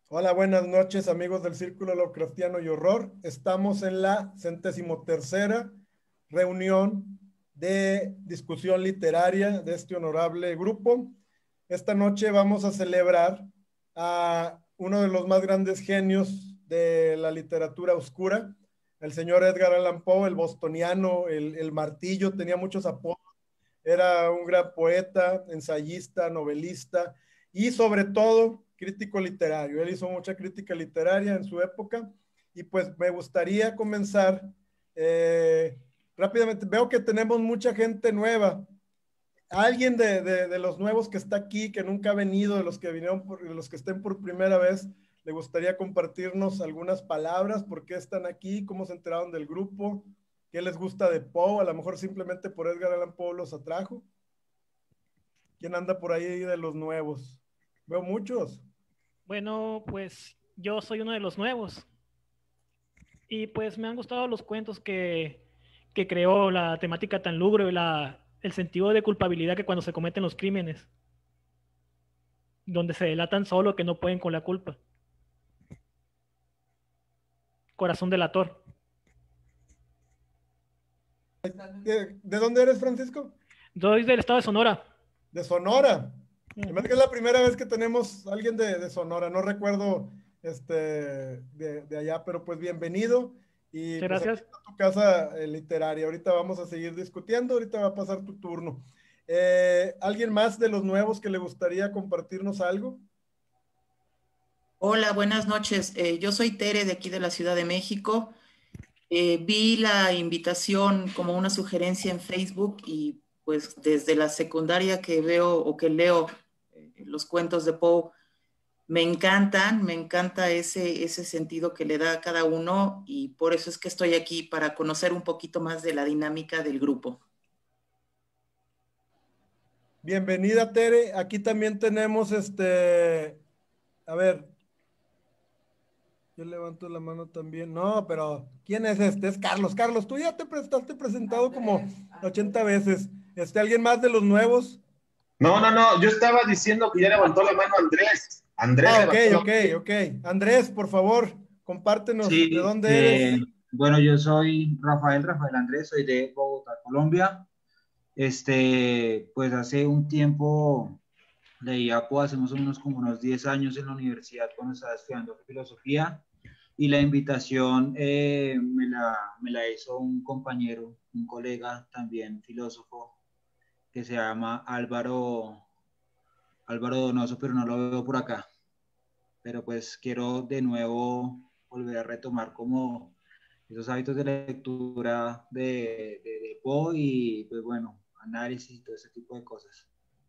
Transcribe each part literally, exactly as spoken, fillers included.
Hola, buenas noches, amigos del Círculo Lovecraftiano y Horror. Estamos en la centésimo tercera reunión de discusión literaria de este honorable grupo. Esta noche vamos a celebrar a uno de los más grandes genios de la literatura oscura, el señor Edgar Allan Poe, el bostoniano, el, el martillo, tenía muchos apodos. Era un gran poeta, ensayista, novelista y sobre todo crítico literario. Él hizo mucha crítica literaria en su época y pues me gustaría comenzar eh, rápidamente. Veo que tenemos mucha gente nueva. Alguien de, de, de, los nuevos que está aquí, que nunca ha venido, de los que vinieron, por, de los que estén por primera vez, le gustaría compartirnos algunas palabras, por qué están aquí, cómo se enteraron del grupo, qué les gusta de Poe, a lo mejor simplemente por Edgar Allan Poe los atrajo. ¿Quién anda por ahí de los nuevos? Veo muchos. Bueno, pues yo soy uno de los nuevos y pues me han gustado los cuentos que, que creó, la temática tan lúgubre, la, el sentido de culpabilidad que cuando se cometen los crímenes, donde se delatan solo que no pueden con la culpa. Corazón delator. ¿De, de dónde eres, Francisco? Soy del estado de Sonora. De Sonora. Uh Además que -huh. es la primera vez que tenemos a alguien de, de Sonora. No recuerdo este, de, de, allá, pero pues bienvenido. Y Muchas pues aquí gracias. está tu casa eh, literaria. Ahorita vamos a seguir discutiendo. Ahorita va a pasar tu turno. Eh, ¿Alguien más de los nuevos que le gustaría compartirnos algo? Hola, buenas noches. Eh, yo soy Tere de aquí de la Ciudad de México. Eh, vi la invitación como una sugerencia en Facebook y pues desde la secundaria que veo o que leo eh, los cuentos de Poe, me encantan, me encanta ese, ese sentido que le da a cada uno y por eso es que estoy aquí para conocer un poquito más de la dinámica del grupo. Bienvenida, Tere. Aquí también tenemos este, a ver, yo levanto la mano también. No, pero ¿quién es este? Es Carlos. Carlos, tú ya te prestaste presentado como ochenta veces. Este, ¿alguien más de los nuevos? No, no, no, yo estaba diciendo que ya levantó la mano Andrés. Andrés Ah, ok, levantó la ok, mano. ok. Andrés, por favor, compártenos de Sí, dónde eres. eh, bueno, yo soy Rafael, Rafael Andrés, soy de Bogotá, Colombia. Este, pues hace un tiempo leí a Poe, hace más o menos como unos diez años en la universidad cuando estaba estudiando filosofía y la invitación eh, me la, me la hizo un compañero, un colega también filósofo que se llama Álvaro, Álvaro Donoso, pero no lo veo por acá. Pero pues quiero de nuevo volver a retomar como esos hábitos de lectura de, de, de Poe y pues bueno, análisis y todo ese tipo de cosas.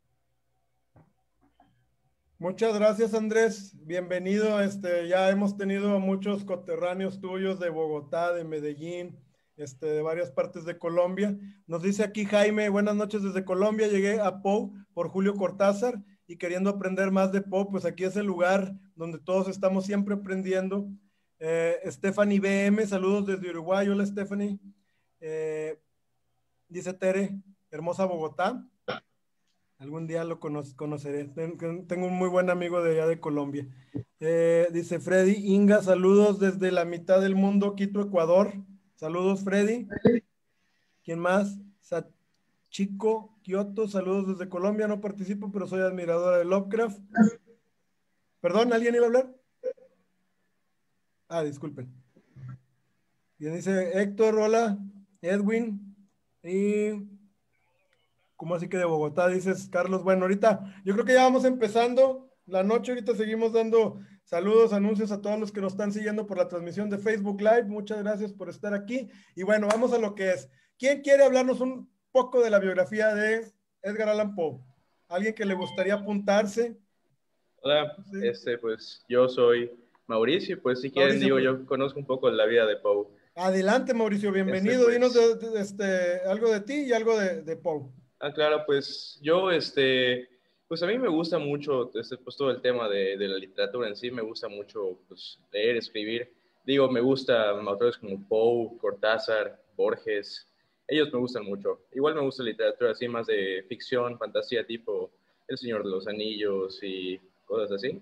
Muchas gracias, Andrés. Bienvenido. Este, ya hemos tenido muchos coterráneos tuyos de Bogotá, de Medellín, este, de varias partes de Colombia. Nos dice aquí Jaime, buenas noches desde Colombia. Llegué a Poe por Julio Cortázar y queriendo aprender más de Poe, pues aquí es el lugar donde todos estamos siempre aprendiendo. Eh, Stephanie B M, saludos desde Uruguay. Hola, Stephanie. Eh, dice Tere, hermosa Bogotá. Algún día lo cono conoceré. Tengo un muy buen amigo de allá de Colombia. Eh, dice Freddy Inga, saludos desde la mitad del mundo, Quito, Ecuador. Saludos, Freddy. ¿Quién más? Sachiko Kioto, saludos desde Colombia. No participo, pero soy admiradora de Lovecraft. Perdón, ¿alguien iba a hablar? Ah, disculpen. Y dice Héctor, hola, Edwin. Y ¿cómo así que de Bogotá dices, Carlos? Bueno, ahorita yo creo que ya vamos empezando la noche. Ahorita seguimos dando saludos, anuncios a todos los que nos están siguiendo por la transmisión de Facebook Live. Muchas gracias por estar aquí. Y bueno, vamos a lo que es. ¿Quién quiere hablarnos un poco de la biografía de Edgar Allan Poe? ¿Alguien que le gustaría apuntarse? Hola, No sé. este, pues yo soy Mauricio, pues si quieren Mauricio, digo, pues, yo conozco un poco de la vida de Poe. adelante, Mauricio, Este, bienvenido. Dinos pues, de, de, de, este, algo de ti y algo de, de Poe. ah, claro, pues yo, este, pues a mí me gusta mucho, este, pues todo el tema de, de la literatura en sí, me gusta mucho, pues, leer, escribir. Digo, me gustan autores como Poe, Cortázar, Borges, ellos me gustan mucho. Igual me gusta literatura así, más de ficción, fantasía, tipo El Señor de los Anillos y cosas así.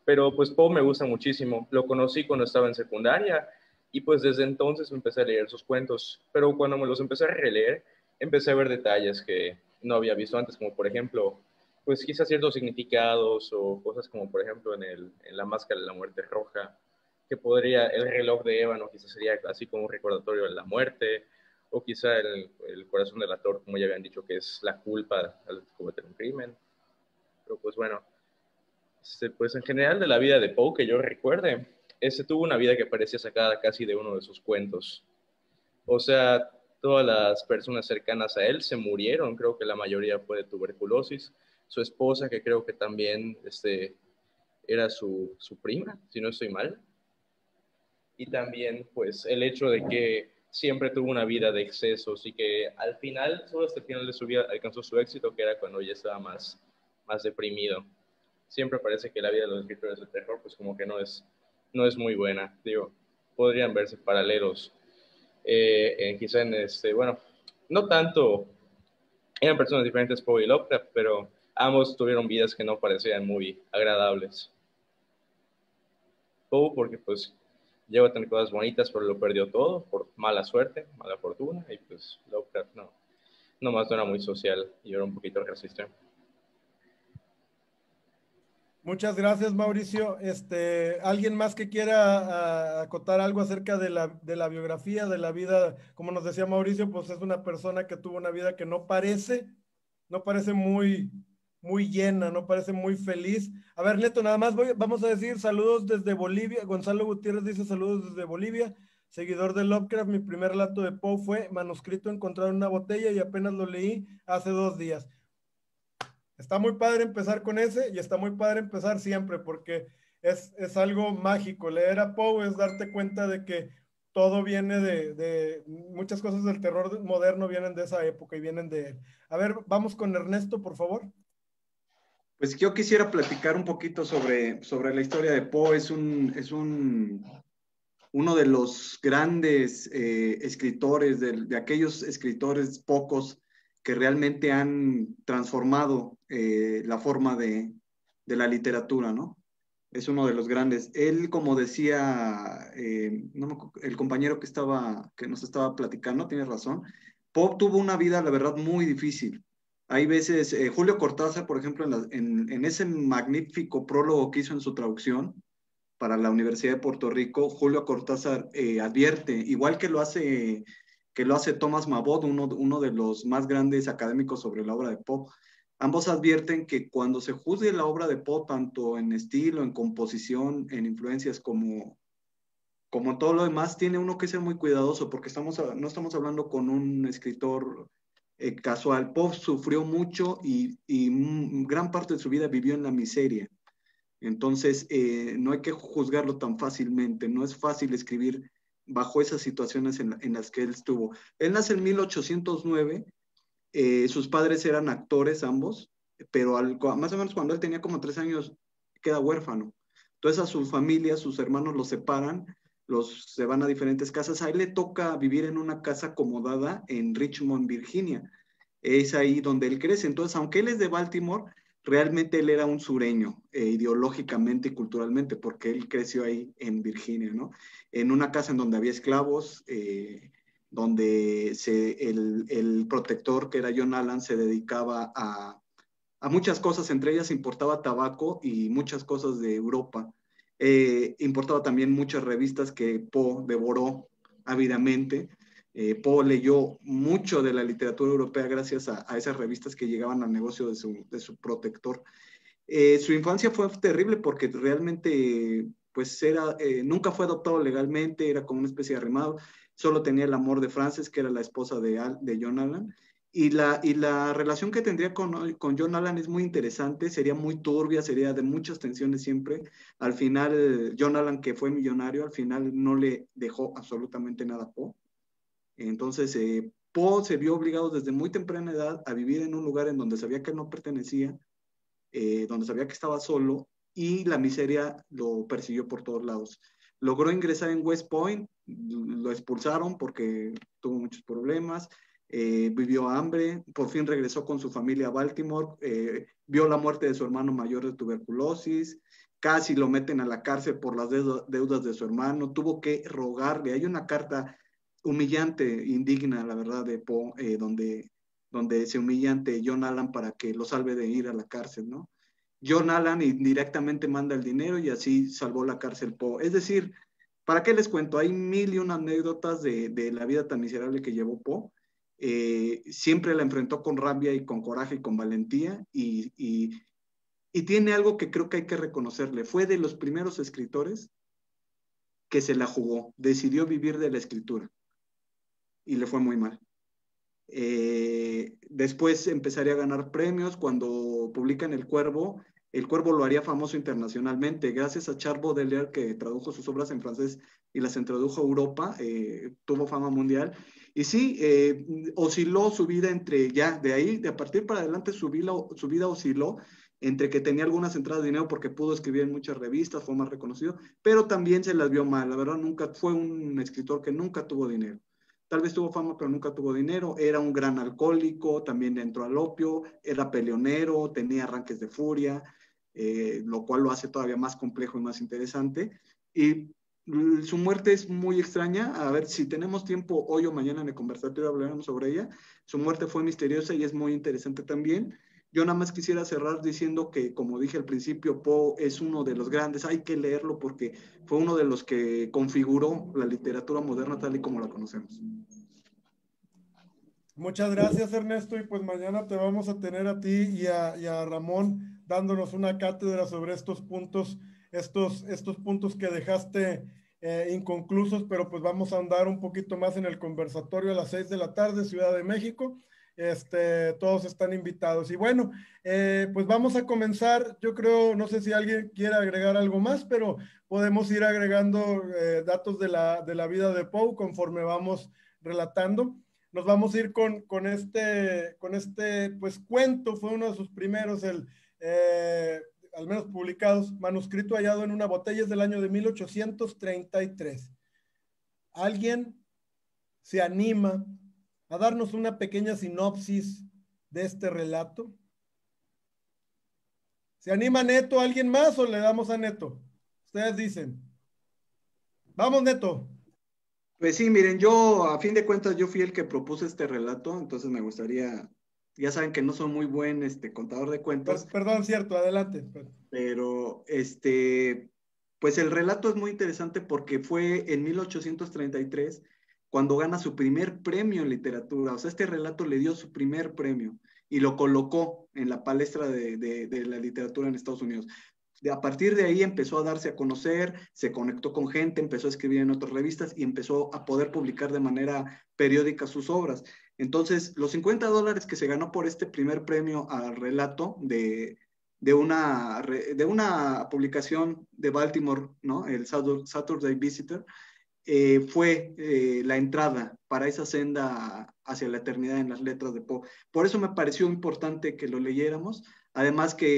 Pero pues Poe me gusta muchísimo. Lo conocí cuando estaba en secundaria y pues desde entonces empecé a leer sus cuentos. Pero cuando me los empecé a releer, empecé a ver detalles que no había visto antes, como por ejemplo, pues quizás ciertos significados o cosas como por ejemplo en, el, en La Máscara de la Muerte Roja, que podría, el reloj de ébano quizás sería así como un recordatorio de la muerte, o quizá el, el corazón del actor, como ya habían dicho, que es la culpa al cometer un crimen. Pero pues bueno, este, pues en general de la vida de Poe, que yo recuerde, ese tuvo una vida que parecía sacada casi de uno de sus cuentos. O sea, todas las personas cercanas a él se murieron, creo que la mayoría fue de tuberculosis. Su esposa, que creo que también este, era su, su prima, si no estoy mal. Y también, pues, el hecho de que siempre tuvo una vida de excesos y que al final, solo hasta el final de su vida, alcanzó su éxito, que era cuando ya estaba más, más deprimido. Siempre parece que la vida de los escritores de terror, pues, como que no es, no es muy buena. Digo, podrían verse paralelos. Eh, en, quizá en este, bueno, no tanto, eran personas diferentes, Poe y Lovecraft, pero ambos tuvieron vidas que no parecían muy agradables. Poe porque pues llegó a tener cosas bonitas, pero lo perdió todo por mala suerte, mala fortuna, y pues Lovecraft no, nomás no era muy social y era un poquito racista. Muchas gracias, Mauricio. Este, ¿alguien más que quiera a, acotar algo acerca de la, de la biografía, de la vida? Como nos decía Mauricio, pues es una persona que tuvo una vida que no parece, no parece muy, muy llena, no parece muy feliz. A ver, Neto, nada más voy, vamos a decir saludos desde Bolivia. Gonzalo Gutiérrez dice saludos desde Bolivia. Seguidor de Lovecraft, mi primer relato de Poe fue manuscrito encontrado en una botella y apenas lo leí hace dos días. Está muy padre empezar con ese y está muy padre empezar siempre porque es, es algo mágico. Leer a Poe es darte cuenta de que todo viene de, de, muchas cosas del terror moderno vienen de esa época y vienen de él. A ver, vamos con Ernesto, por favor. Pues yo quisiera platicar un poquito sobre, sobre la historia de Poe. Es un, es un, uno de los grandes eh, escritores, de, de aquellos escritores pocos que realmente han transformado eh, la forma de, de la literatura, ¿no? Es uno de los grandes. Él, como decía eh, no me, el compañero que, estaba, que nos estaba platicando, tiene razón, Poe tuvo una vida, la verdad, muy difícil. Hay veces, eh, Julio Cortázar, por ejemplo, en, la, en, en ese magnífico prólogo que hizo en su traducción para la Universidad de Puerto Rico, Julio Cortázar eh, advierte, igual que lo hace, que lo hace Thomas Mabod, uno, uno de los más grandes académicos sobre la obra de Poe. Ambos advierten que cuando se juzgue la obra de Poe, tanto en estilo, en composición, en influencias como, como todo lo demás, tiene uno que ser muy cuidadoso porque estamos, no estamos hablando con un escritor eh, casual. Poe sufrió mucho y, y gran parte de su vida vivió en la miseria. Entonces, eh, no hay que juzgarlo tan fácilmente. No es fácil escribir bajo esas situaciones en, en las que él estuvo. Él nace en mil ochocientos nueve. Eh, sus padres eran actores ambos, pero al, más o menos cuando él tenía como tres años queda huérfano. Entonces a su familia, sus hermanos los separan, los, se van a diferentes casas. A él le toca vivir en una casa acomodada en Richmond, Virginia. Es ahí donde él crece. Entonces, aunque él es de Baltimore, realmente él era un sureño, eh, ideológicamente y culturalmente, porque él creció ahí en Virginia, ¿no? En una casa en donde había esclavos, eh, donde se, el, el protector, que era John Allan, se dedicaba a, a muchas cosas, entre ellas importaba tabaco y muchas cosas de Europa. Eh, importaba también muchas revistas que Poe devoró ávidamente. Eh, Poe leyó mucho de la literatura europea gracias a, a esas revistas que llegaban al negocio de su, de su protector. Eh, su infancia fue terrible porque realmente pues era, eh, nunca fue adoptado legalmente, era como una especie de arrimado, solo tenía el amor de Frances, que era la esposa de, Al, de John Allan, y la, y la relación que tendría con, con John Allan es muy interesante, sería muy turbia, sería de muchas tensiones siempre. Al final, John Allan, que fue millonario, al final no le dejó absolutamente nada a Poe. Entonces, eh, Poe se vio obligado desde muy temprana edad a vivir en un lugar en donde sabía que no pertenecía, eh, donde sabía que estaba solo, y la miseria lo persiguió por todos lados. Logró ingresar en West Point, lo expulsaron porque tuvo muchos problemas, eh, vivió hambre, por fin regresó con su familia a Baltimore, eh, vio la muerte de su hermano mayor de tuberculosis, casi lo meten a la cárcel por las deudas de su hermano, tuvo que rogarle. Hay una carta humillante, indigna, la verdad, de Poe, eh, donde, donde se humilla ante John Allan para que lo salve de ir a la cárcel, ¿no? John Allan indirectamente manda el dinero y así salvó la cárcel Poe. Es decir, ¿para qué les cuento? Hay mil y una anécdotas de, de la vida tan miserable que llevó Poe. Eh, siempre la enfrentó con rabia y con coraje y con valentía, y, y, y tiene algo que creo que hay que reconocerle. Fue de los primeros escritores que se la jugó, decidió vivir de la escritura y le fue muy mal. Eh, después empezaría a ganar premios. Cuando publican El Cuervo, El Cuervo lo haría famoso internacionalmente, gracias a Charles Baudelaire, que tradujo sus obras en francés y las introdujo a Europa, eh, tuvo fama mundial. Y sí, eh, osciló su vida entre, ya de ahí, de a partir para adelante, su vida, su vida osciló entre que tenía algunas entradas de dinero porque pudo escribir en muchas revistas, fue más reconocido, pero también se las vio mal. La verdad, nunca fue un escritor que nunca tuvo dinero. Tal vez tuvo fama, pero nunca tuvo dinero. Era un gran alcohólico, también entró al opio, era peleonero, tenía arranques de furia, eh, lo cual lo hace todavía más complejo y más interesante. Y su muerte es muy extraña. A ver, si tenemos tiempo hoy o mañana en el conversatorio hablaremos sobre ella. Su muerte fue misteriosa y es muy interesante también. Yo nada más quisiera cerrar diciendo que, como dije al principio, Poe es uno de los grandes, hay que leerlo porque fue uno de los que configuró la literatura moderna tal y como la conocemos. Muchas gracias, Ernesto, y pues mañana te vamos a tener a ti y a, y a Ramón dándonos una cátedra sobre estos puntos, estos, estos puntos que dejaste eh, inconclusos, pero pues vamos a andar un poquito más en el conversatorio a las seis de la tarde, Ciudad de México. Este, todos están invitados. Y bueno, eh, pues vamos a comenzar. Yo creo, no sé si alguien quiere agregar algo más, pero podemos ir agregando eh, datos de la, de la vida de Poe conforme vamos relatando. Nos vamos a ir con, con este, con este pues, cuento. Fue uno de sus primeros, el, eh, al menos publicados, manuscrito hallado en una botella, es del año de mil ochocientos treinta y tres. ¿Alguien se anima a darnos una pequeña sinopsis de este relato? ¿Se anima Neto? ¿Alguien más o le damos a Neto? Ustedes dicen. Vamos, Neto. Pues sí, miren, yo a fin de cuentas yo fui el que propuso este relato, entonces me gustaría, ya saben que no soy muy buen este, contador de cuentos. Per perdón, cierto, adelante. Pero este, pues el relato es muy interesante porque fue en mil ochocientos treinta y tres cuando gana su primer premio en literatura. O sea, este relato le dio su primer premio y lo colocó en la palestra de, de, de la literatura en Estados Unidos. De, a partir de ahí empezó a darse a conocer, se conectó con gente, empezó a escribir en otras revistas y empezó a poder publicar de manera periódica sus obras. Entonces, los cincuenta dólares que se ganó por este primer premio al relato de, de, una, de una publicación de Baltimore, ¿no? El Saturday Visitor, Eh, fue eh, la entrada para esa senda hacia la eternidad en las letras de Poe. Por eso me pareció importante que lo leyéramos, además que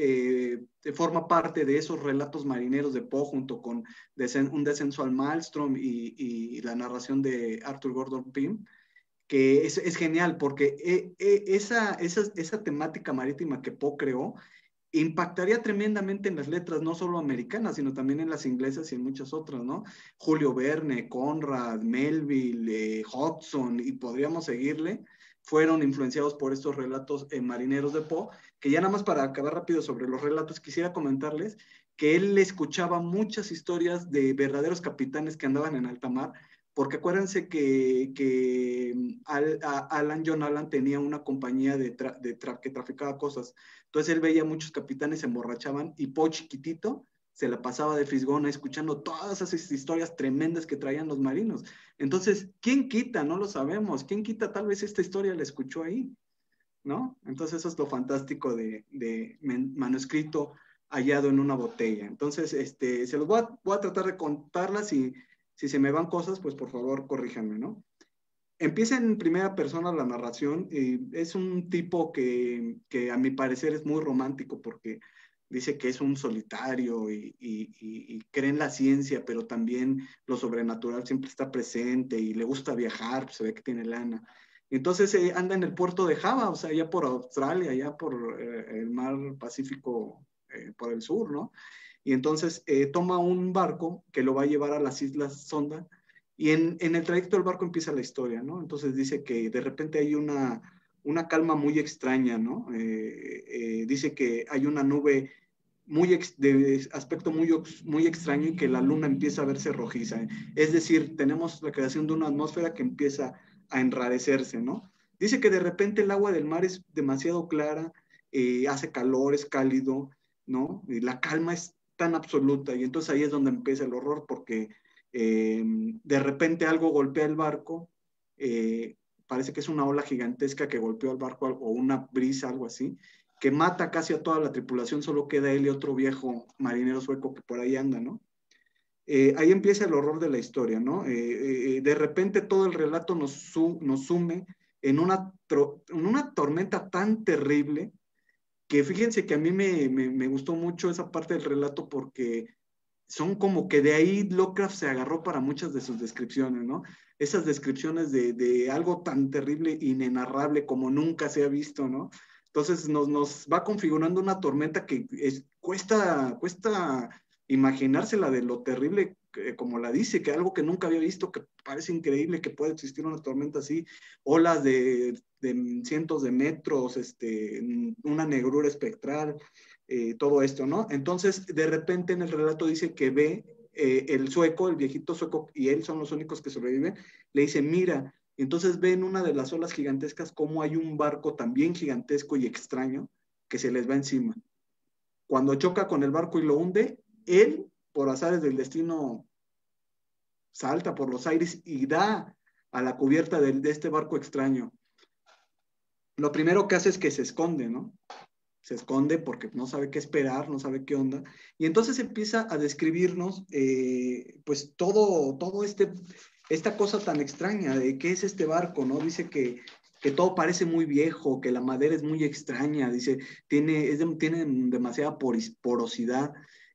eh, forma parte de esos relatos marineros de Poe junto con Desen Un descenso al Maelstrom y, y la narración de Arthur Gordon Pym, que es, es genial porque eh, eh, esa, esa, esa temática marítima que Poe creó impactaría tremendamente en las letras, no solo americanas, sino también en las inglesas y en muchas otras, ¿no? Julio Verne, Conrad, Melville, eh, Hudson, y podríamos seguirle, fueron influenciados por estos relatos eh, marineros de Poe, que ya nada más para acabar rápido sobre los relatos, quisiera comentarles que él escuchaba muchas historias de verdaderos capitanes que andaban en alta mar, porque acuérdense que, que Al, a, Alan, John Allan tenía una compañía de tra, de tra, que traficaba cosas. Entonces él veía a muchos capitanes se emborrachaban y Poe chiquitito se la pasaba de fisgona escuchando todas esas historias tremendas que traían los marinos. Entonces, ¿quién quita? No lo sabemos. ¿Quién quita? Tal vez esta historia la escuchó ahí, ¿no? Entonces eso es lo fantástico de, de manuscrito hallado en una botella. Entonces, este, se los voy a, voy a tratar de contarlas y si se me van cosas, pues por favor corríjanme, ¿no? Empieza en primera persona la narración y es un tipo que, que a mi parecer es muy romántico porque dice que es un solitario y, y, y, y cree en la ciencia, pero también lo sobrenatural siempre está presente y le gusta viajar, pues se ve que tiene lana. Entonces eh, anda en el puerto de Java, o sea, allá por Australia, allá por eh, el mar Pacífico, eh, por el sur, ¿no? y entonces eh, toma un barco que lo va a llevar a las Islas Sonda, y en, en el trayecto del barco empieza la historia, ¿no? Entonces dice que de repente hay una, una calma muy extraña, ¿no? Eh, eh, dice que hay una nube muy ex, de aspecto muy, muy extraño y que la luna empieza a verse rojiza. Es decir, tenemos la creación de una atmósfera que empieza a enrarecerse, ¿no? Dice que de repente el agua del mar es demasiado clara, eh, hace calor, es cálido, ¿no? Y la calma es tan absoluta, y entonces ahí es donde empieza el horror, porque eh, de repente algo golpea el barco, eh, parece que es una ola gigantesca que golpeó al barco, o una brisa, algo así, que mata casi a toda la tripulación, solo queda él y otro viejo marinero sueco que por ahí anda, ¿no? Eh, ahí empieza el horror de la historia, ¿no? Eh, eh, de repente todo el relato nos, su, nos sume en una, en una tormenta tan terrible, que fíjense que a mí me, me, me gustó mucho esa parte del relato, porque son como que de ahí Lovecraft se agarró para muchas de sus descripciones, ¿no? Esas descripciones de, de algo tan terrible, inenarrable como nunca se ha visto, ¿no? Entonces nos, nos va configurando una tormenta que es, cuesta, cuesta imaginársela de lo terrible, que, como la dice, que algo que nunca había visto, que parece increíble que pueda existir una tormenta así, olas de, de cientos de metros, este, una negrura espectral, eh, todo esto, ¿no? Entonces, de repente en el relato dice que ve eh, el sueco, el viejito sueco, y él son los únicos que sobreviven, le dice, mira. Entonces ve en una de las olas gigantescas cómo hay un barco también gigantesco y extraño que se les va encima. Cuando choca con el barco y lo hunde, él, por azares del destino, salta por los aires y da a la cubierta de, de este barco extraño. Lo primero que hace es que se esconde, ¿no? Se esconde porque no sabe qué esperar, no sabe qué onda. Y entonces empieza a describirnos, eh, pues, todo, todo este... esta cosa tan extraña de qué es este barco, ¿no? Dice que, que todo parece muy viejo, que la madera es muy extraña, dice, tiene, es de, tiene demasiada porosidad,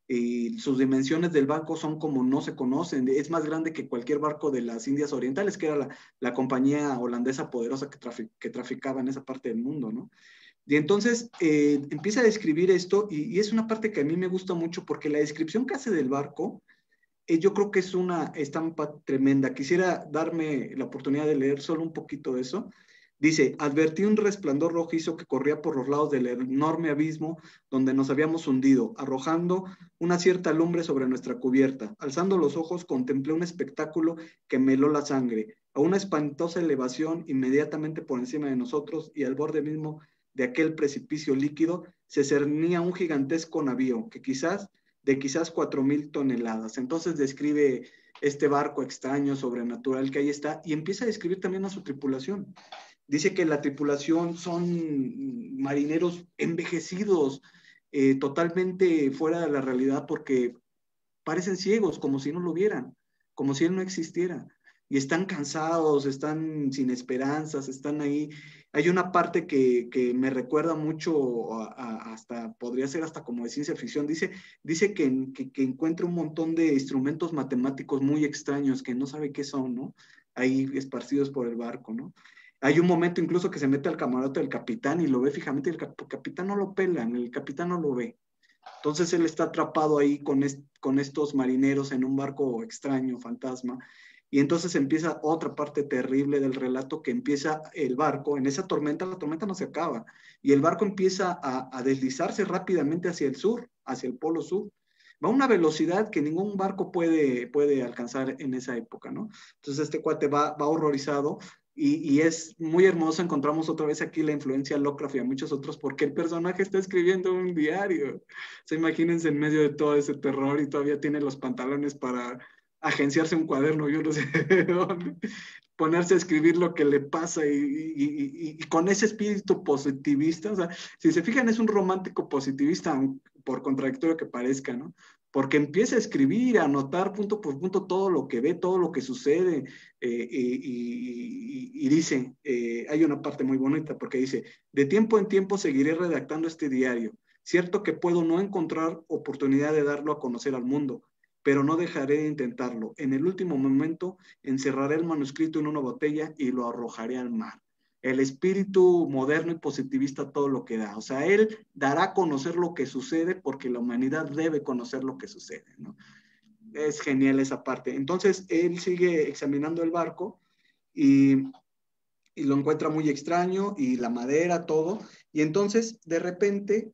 y sus dimensiones del barco son como no se conocen, es más grande que cualquier barco de las Indias Orientales, que era la, la compañía holandesa poderosa que, trafic, que traficaba en esa parte del mundo, ¿no? Y entonces eh, empieza a describir esto, y, y es una parte que a mí me gusta mucho, porque la descripción que hace del barco, yo creo que es una estampa tremenda. Quisiera darme la oportunidad de leer solo un poquito de eso. Dice, advertí un resplandor rojizo que corría por los lados del enorme abismo donde nos habíamos hundido, arrojando una cierta lumbre sobre nuestra cubierta. Alzando los ojos, contemplé un espectáculo que me heló la sangre. A una espantosa elevación inmediatamente por encima de nosotros, y al borde mismo de aquel precipicio líquido, se cernía un gigantesco navío que quizás de quizás cuatro mil toneladas. Entonces describe este barco extraño, sobrenatural que ahí está, y empieza a describir también a su tripulación. Dice que la tripulación son marineros envejecidos, eh, totalmente fuera de la realidad, porque parecen ciegos, como si no lo vieran, como si él no existiera. Y están cansados, están sin esperanzas, están ahí. Hay una parte que, que me recuerda mucho, a, a, hasta podría ser hasta como de ciencia ficción. Dice, dice que, que, que encuentra un montón de instrumentos matemáticos muy extraños que no sabe qué son, ¿no? Ahí esparcidos por el barco, ¿no? Hay un momento incluso que se mete al camarote del capitán y lo ve fijamente, y el cap capitán no lo pelan, el capitán no lo ve. Entonces él está atrapado ahí con, est con estos marineros en un barco extraño, fantasma. Y entonces empieza otra parte terrible del relato, que empieza el barco, en esa tormenta, la tormenta no se acaba, y el barco empieza a, a deslizarse rápidamente hacia el sur, hacia el polo sur. Va a una velocidad que ningún barco puede, puede alcanzar en esa época, ¿no? Entonces este cuate va, va horrorizado, y, y es muy hermoso. Encontramos otra vez aquí la influencia de Lovecraft y a muchos otros, porque el personaje está escribiendo un diario. O sea, imagínense en medio de todo ese terror y todavía tiene los pantalones para agenciarse un cuaderno, yo no sé de dónde, ponerse a escribir lo que le pasa, y, y, y, y con ese espíritu positivista. O sea, si se fijan, es un romántico positivista, por contradictorio que parezca, ¿no? Porque empieza a escribir, a anotar punto por punto todo lo que ve, todo lo que sucede, eh, y, y, y dice, eh, hay una parte muy bonita, porque dice, de tiempo en tiempo seguiré redactando este diario. Cierto que puedo no encontrar oportunidad de darlo a conocer al mundo, pero no dejaré de intentarlo. En el último momento encerraré el manuscrito en una botella y lo arrojaré al mar. el espíritu moderno y positivista todo lo que da. O sea, él dará a conocer lo que sucede porque la humanidad debe conocer lo que sucede, ¿no? Es genial esa parte. Entonces, él sigue examinando el barco y, y lo encuentra muy extraño y la madera, todo. Y entonces, de repente,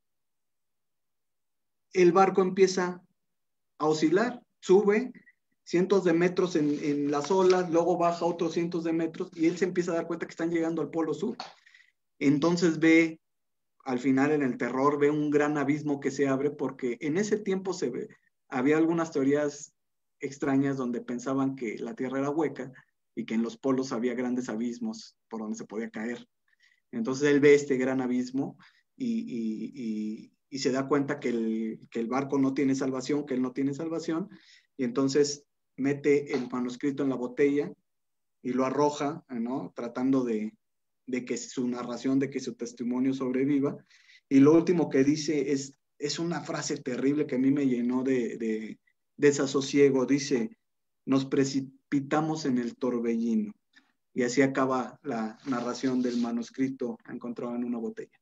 el barco empieza a oscilar, sube cientos de metros en, en las olas, luego baja otros cientos de metros y él se empieza a dar cuenta que están llegando al Polo Sur. Entonces ve, al final en el terror, ve un gran abismo que se abre porque en ese tiempo se ve, había algunas teorías extrañas donde pensaban que la Tierra era hueca y que en los polos había grandes abismos por donde se podía caer. Entonces él ve este gran abismo y, y, y, y se da cuenta que el, que el barco no tiene salvación, que él no tiene salvación, y entonces mete el manuscrito en la botella y lo arroja, ¿no? Tratando de, de que su narración, de que su testimonio sobreviva. Y lo último que dice es, es una frase terrible que a mí me llenó de, de, de desasosiego. Dice, nos precipitamos en el torbellino. Y así acaba la narración del manuscrito encontrado en una botella.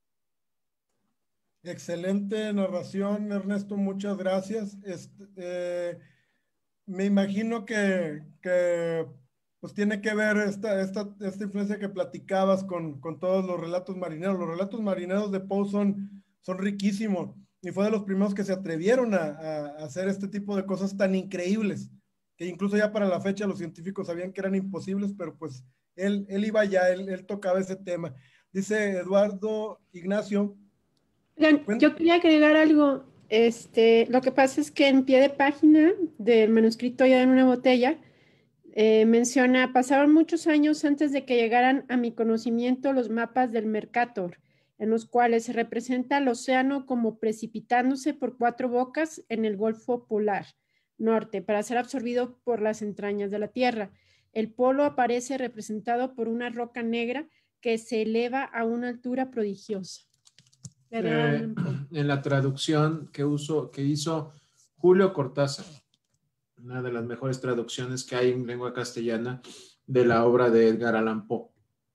Excelente narración, Ernesto, muchas gracias. Este, eh, me imagino que, que pues tiene que ver esta, esta, esta influencia que platicabas con, con todos los relatos marineros. Los relatos marineros de Poe son, son riquísimos y fue de los primeros que se atrevieron a, a hacer este tipo de cosas tan increíbles, que incluso ya para la fecha los científicos sabían que eran imposibles, pero pues él, él iba ya, él, él tocaba ese tema. Dice Eduardo Ignacio. Yo quería agregar algo. Este, lo que pasa es que en pie de página del manuscrito ya en una botella eh, menciona, pasaron muchos años antes de que llegaran a mi conocimiento los mapas del Mercator, en los cuales se representa el océano como precipitándose por cuatro bocas en el Golfo Polar Norte para ser absorbido por las entrañas de la Tierra. El polo aparece representado por una roca negra que se eleva a una altura prodigiosa. Eh, en la traducción que, uso, que hizo Julio Cortázar, una de las mejores traducciones que hay en lengua castellana de la obra de Edgar Allan Poe.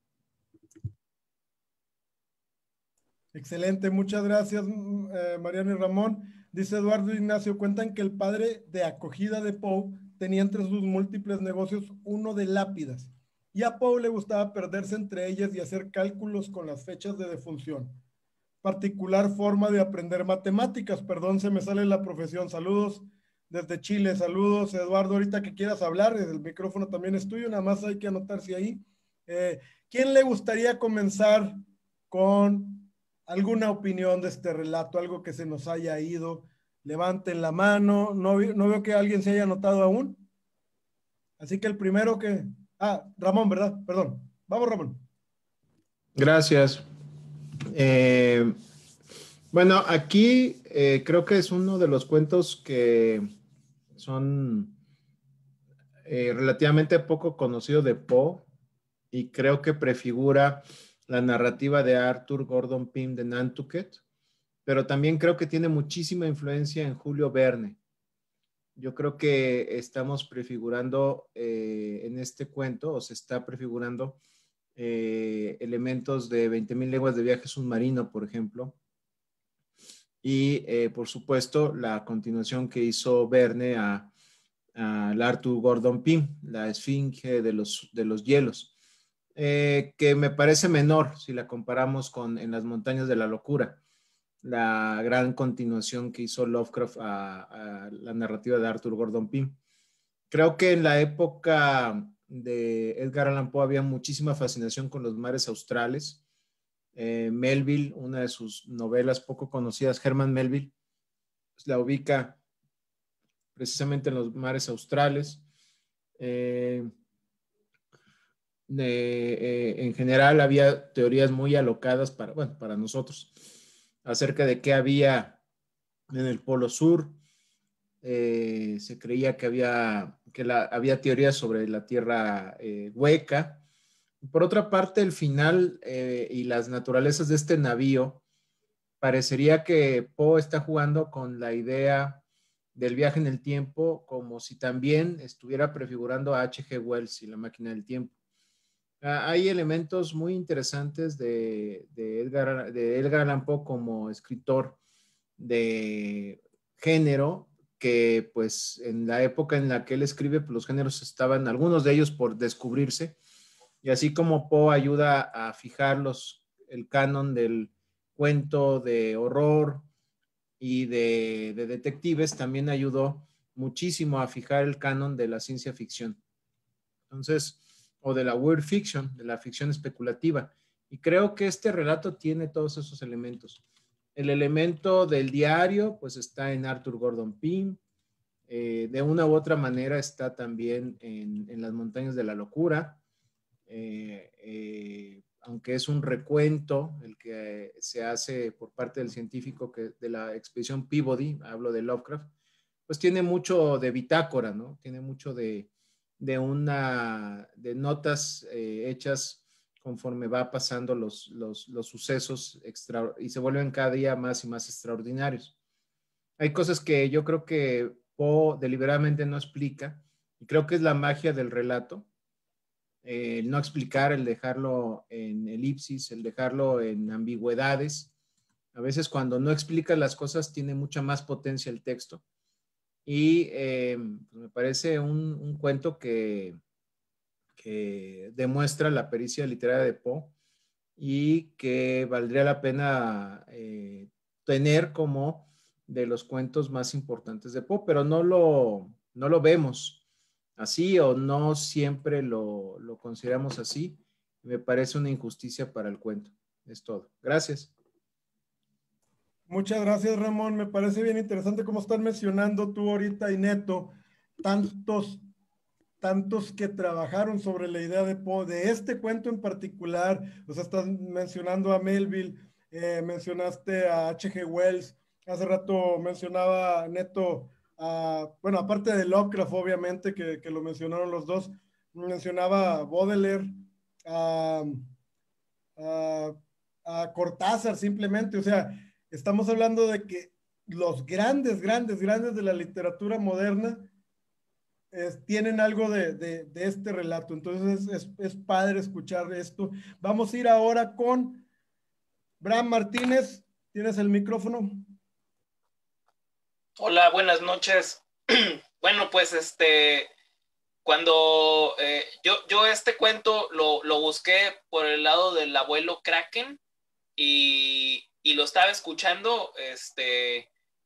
Excelente, muchas gracias, eh, Mariano y Ramón. Dice Eduardo Ignacio, cuentan que el padre de acogida de Poe tenía entre sus múltiples negocios uno de lápidas, y a Poe le gustaba perderse entre ellas y hacer cálculos con las fechas de defunción. Particular forma de aprender matemáticas. Perdón, se me sale la profesión. Saludos desde Chile. Saludos, Eduardo. Ahorita que quieras hablar, el micrófono también es tuyo. Nada más hay que anotarse ahí. Eh, ¿Quién le gustaría comenzar con alguna opinión de este relato? Algo que se nos haya ido. Levanten la mano. No, no veo que alguien se haya anotado aún. Así que el primero que... Ah, Ramón, ¿verdad? Perdón. Vamos, Ramón. Gracias. Eh, bueno, aquí eh, creo que es uno de los cuentos que son eh, relativamente poco conocidos de Poe y creo que prefigura la narrativa de Arthur Gordon Pym de Nantucket, pero también creo que tiene muchísima influencia en Julio Verne. Yo creo que estamos prefigurando eh, en este cuento, o se está prefigurando Eh, elementos de veinte mil leguas de viaje submarino, por ejemplo, y eh, por supuesto la continuación que hizo Verne a, a Arthur Gordon Pym, la esfinge de los, de los hielos, eh, que me parece menor si la comparamos con En las montañas de la locura, la gran continuación que hizo Lovecraft a, a la narrativa de Arthur Gordon Pym. Creo que en la época de Edgar Allan Poe había muchísima fascinación con los mares australes. Eh, Melville, una de sus novelas poco conocidas, Herman Melville, pues la ubica precisamente en los mares australes. Eh, de, eh, en general había teorías muy alocadas para, bueno, para nosotros acerca de qué había en el Polo Sur. Eh, se creía que había, que la, había teorías sobre la Tierra eh, hueca. Por otra parte, el final eh, y las naturalezas de este navío, parecería que Poe está jugando con la idea del viaje en el tiempo, como si también estuviera prefigurando a H G Wells y La máquina del tiempo. Hay elementos muy interesantes de, de, Edgar, de Edgar Allan Poe como escritor de género, que pues en la época en la que él escribe, pues los géneros estaban, algunos de ellos por descubrirse, y así como Poe ayuda a fijar los, el canon del cuento de horror y de, de detectives, también ayudó muchísimo a fijar el canon de la ciencia ficción. Entonces, o de la weird fiction, de la ficción especulativa. Y creo que este relato tiene todos esos elementos. El elemento del diario, pues está en Arthur Gordon Pym. Eh, de una u otra manera está también en, en Las montañas de la locura. Eh, eh, aunque es un recuento el que se hace por parte del científico que, de la expedición Peabody, hablo de Lovecraft, pues tiene mucho de bitácora, ¿no? Tiene mucho de de una de notas eh, hechas conforme va pasando los, los, los sucesos extra, y se vuelven cada día más y más extraordinarios. Hay cosas que yo creo que Poe deliberadamente no explica, y creo que es la magia del relato, eh, el no explicar, el dejarlo en elipsis, el dejarlo en ambigüedades. A veces cuando no explicas las cosas tiene mucha más potencia el texto. Y eh, pues me parece un, un cuento que, que demuestra la pericia literaria de Poe y que valdría la pena eh, tener como de los cuentos más importantes de Poe, pero no lo, no lo vemos así o no siempre lo, lo consideramos así. Me parece una injusticia para el cuento. Es todo. Gracias. Muchas gracias, Ramón. Me parece bien interesante cómo están mencionando tú ahorita y Neto, tantos, tantos que trabajaron sobre la idea de Poe, de este cuento en particular. O sea, estás mencionando a Melville, eh, mencionaste a H G Wells, hace rato mencionaba Neto, a, bueno, aparte de Lovecraft, obviamente, que, que lo mencionaron los dos, mencionaba a Baudelaire, a, a, a Cortázar simplemente, o sea, estamos hablando de que los grandes, grandes, grandes de la literatura moderna es, tienen algo de, de, de, este relato. Entonces es, es, es padre escuchar esto. Vamos a ir ahora con Bram Martínez. ¿Tienes el micrófono? Hola, buenas noches. Bueno, pues este, cuando eh, yo, yo este cuento lo, lo busqué por el lado del abuelo Kraken y, y lo estaba escuchando, este,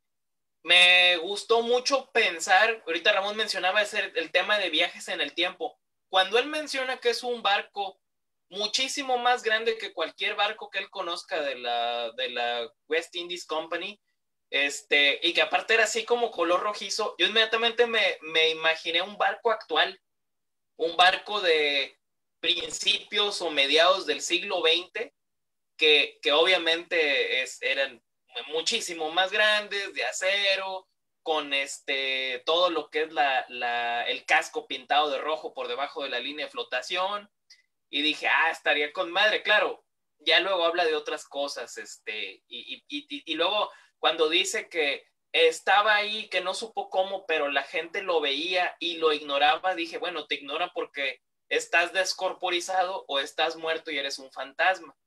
me gustó mucho pensar, ahorita Ramón mencionaba ese, el tema de viajes en el tiempo. Cuando él menciona que es un barco muchísimo más grande que cualquier barco que él conozca de la, de la West Indies Company, este, y que aparte era así como color rojizo, yo inmediatamente me, me imaginé un barco actual, un barco de principios o mediados del siglo veinte, que, que obviamente es, eran muchísimo más grandes, de acero, con este, todo lo que es la, la, el casco pintado de rojo por debajo de la línea de flotación, y dije, ah, estaría con madre, claro, ya luego habla de otras cosas, este, y, y, y, y luego cuando dice que estaba ahí, que no supo cómo, pero la gente lo veía y lo ignoraba, dije, bueno, te ignora porque estás descorporizado o estás muerto y eres un fantasma.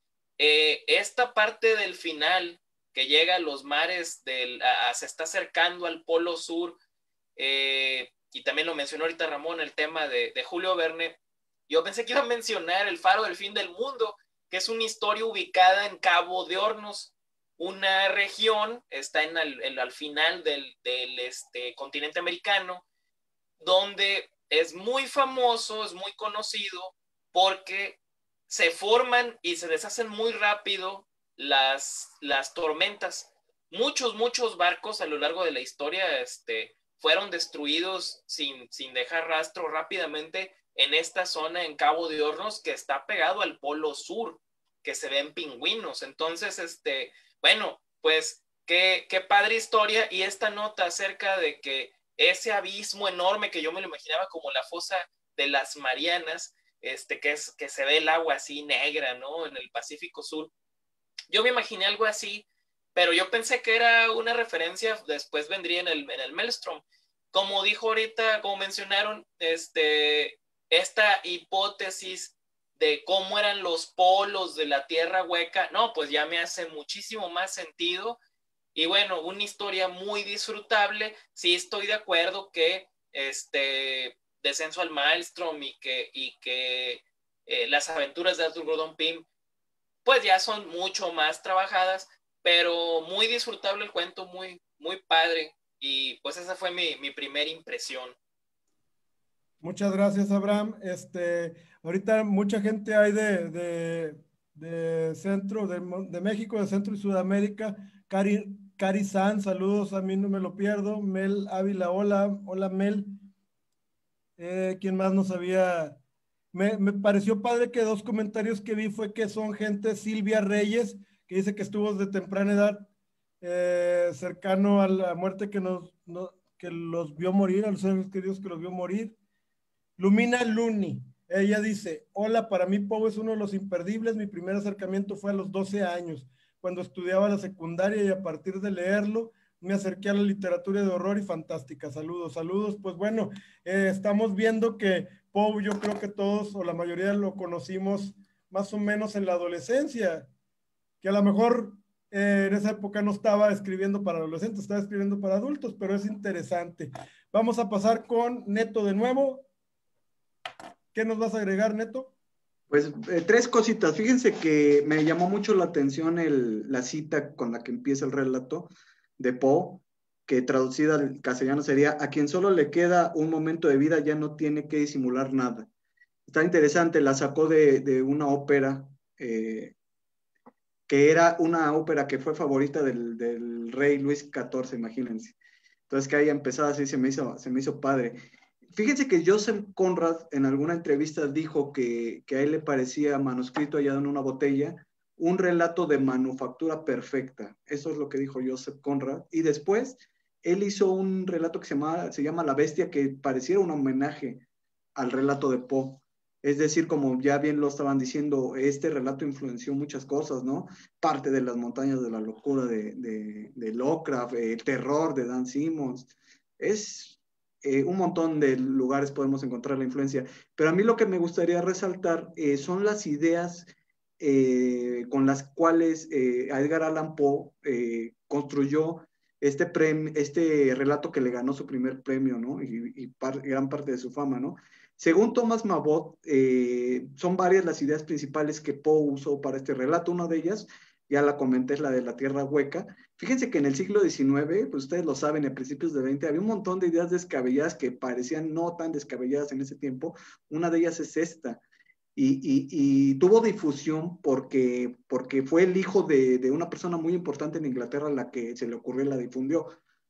Eh, esta parte del final, que llega a los mares, del, a, a, se está acercando al polo sur, eh, y también lo mencionó ahorita Ramón, el tema de, de Julio Verne. Yo pensé que iba a mencionar El faro del fin del mundo, que es una historia ubicada en Cabo de Hornos, una región, está en el, en, al final del, del este, continente americano, donde es muy famoso, es muy conocido, porque se forman y se deshacen muy rápido las, las tormentas. Muchos, muchos barcos a lo largo de la historia este, fueron destruidos sin, sin dejar rastro rápidamente en esta zona en Cabo de Hornos, que está pegado al polo sur, que se ven pingüinos. Entonces, este, bueno, pues qué, qué padre historia, y esta nota acerca de que ese abismo enorme, que yo me lo imaginaba como la fosa de las Marianas, este, que, es, que se ve el agua así negra, ¿no? En el Pacífico Sur. Yo me imaginé algo así, pero yo pensé que era una referencia, después vendría en el, en el Maelstrom. Como dijo ahorita, como mencionaron, este, esta hipótesis de cómo eran los polos de la Tierra Hueca, no, pues ya me hace muchísimo más sentido. Y bueno, una historia muy disfrutable. Sí estoy de acuerdo que este Descenso al Maelstrom y que, y que eh, las aventuras de Arthur Gordon Pym pues ya son mucho más trabajadas, pero muy disfrutable el cuento, muy, muy padre. Y pues esa fue mi, mi primera impresión. Muchas gracias, Abraham. Este, ahorita mucha gente hay de, de, de centro, de, de México, de Centro y Sudamérica. Cari, Cari San, saludos, a mí no me lo pierdo. Mel Ávila, hola, hola Mel. Eh, ¿Quién más nos había? Me, me pareció padre que dos comentarios que vi fue que son gente, Silvia Reyes, que dice que estuvo desde temprana edad eh, cercano a la muerte, que, nos, no, que los vio morir, a los seres queridos que los vio morir. Lumina Luni, ella dice, hola, para mí Poe es uno de los imperdibles, mi primer acercamiento fue a los doce años, cuando estudiaba la secundaria, y a partir de leerlo me acerqué a la literatura de horror y fantástica. Saludos, saludos. Pues bueno, eh, estamos viendo que Poe, yo creo que todos o la mayoría lo conocimos más o menos en la adolescencia, que a lo mejor eh, en esa época no estaba escribiendo para adolescentes, estaba escribiendo para adultos, pero es interesante. Vamos a pasar con Neto de nuevo. ¿Qué nos vas a agregar, Neto? Pues eh, tres cositas. Fíjense que me llamó mucho la atención el, la cita con la que empieza el relato de Poe, que traducida al castellano sería: a quien solo le queda un momento de vida ya no tiene que disimular nada. Está interesante, la sacó de, de una ópera, eh, que era una ópera que fue favorita del, del rey Luis catorce, imagínense. Entonces que haya empezado así se me hizo, se me hizo padre. Fíjense que Joseph Conrad en alguna entrevista dijo que, que a él le parecía Manuscrito hallado en una botella un relato de manufactura perfecta. Eso es lo que dijo Joseph Conrad. Y después él hizo un relato que se llama, se llama La Bestia, que pareciera un homenaje al relato de Poe. Es decir, como ya bien lo estaban diciendo, este relato influenció muchas cosas, ¿no? Parte de Las Montañas de la Locura de, de, de Lovecraft, el terror de Dan Simmons. Es... Eh, un montón de lugares podemos encontrar la influencia, pero a mí lo que me gustaría resaltar eh, son las ideas eh, con las cuales eh, Edgar Allan Poe eh, construyó este, premio, este relato que le ganó su primer premio, ¿no? Y, y par, gran parte de su fama, ¿no? Según Thomas Mabot, eh, son varias las ideas principales que Poe usó para este relato. Una de ellas, ya la comenté, es la de la Tierra Hueca. Fíjense que en el siglo diecinueve, pues ustedes lo saben, a principios de veinte, había un montón de ideas descabelladas que parecían no tan descabelladas en ese tiempo. Una de ellas es esta. Y, y, y tuvo difusión porque, porque fue el hijo de, de una persona muy importante en Inglaterra a la que se le ocurrió y la difundió.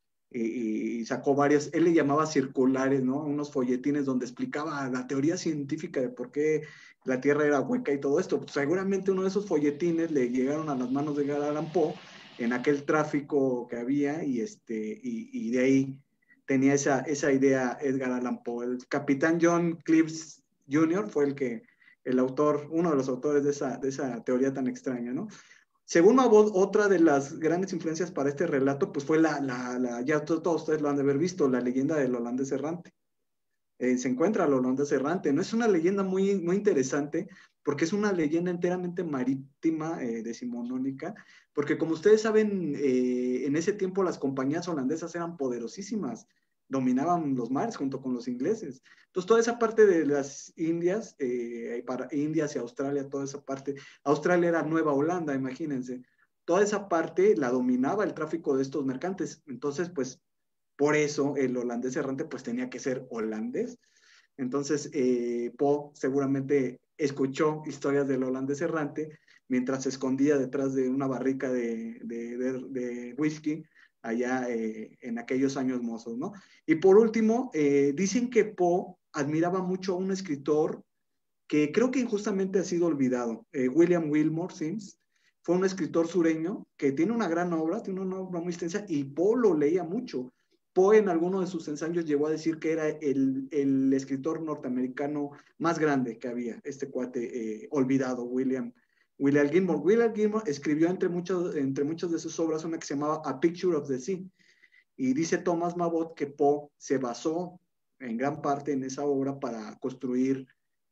Y, y sacó varias, él le llamaba circulares, ¿no? Unos folletines donde explicaba la teoría científica de por qué la Tierra era hueca y todo esto. Pues seguramente uno de esos folletines le llegaron a las manos de Edgar Allan Poe en aquel tráfico que había, y, este, y, y de ahí tenía esa, esa idea Edgar Allan Poe. El capitán John Cleves junior fue el que, el autor, uno de los autores de esa, de esa teoría tan extraña, ¿no? Según Mabot, otra de las grandes influencias para este relato, pues fue la, la, la ya todos ustedes lo han de haber visto, la leyenda del holandés errante. Eh, se encuentra el holandés errante, ¿no? Es una leyenda muy, muy interesante, porque es una leyenda enteramente marítima, eh, decimonónica, porque como ustedes saben, eh, en ese tiempo las compañías holandesas eran poderosísimas, dominaban los mares junto con los ingleses. Entonces, toda esa parte de las Indias, eh, para Indias y Australia, toda esa parte, Australia era Nueva Holanda, imagínense, toda esa parte la dominaba el tráfico de estos mercantes. Entonces, pues, por eso el holandés errante, pues, tenía que ser holandés. Entonces, eh, Poe seguramente escuchó historias del holandés errante mientras se escondía detrás de una barrica de, de, de, de whisky, allá eh, en aquellos años mozos, ¿no? Y por último, eh, dicen que Poe admiraba mucho a un escritor que creo que injustamente ha sido olvidado, eh, William Wilmore Sims. Fue un escritor sureño que tiene una gran obra, tiene una obra muy extensa, y Poe lo leía mucho. Poe en alguno de sus ensayos llegó a decir que era el, el escritor norteamericano más grande que había, este cuate eh, olvidado, William William Gilmore. William Gilmore escribió entre, muchos, entre muchas de sus obras una que se llamaba A Picture of the Sea, y dice Thomas Mabot que Poe se basó en gran parte en esa obra para construir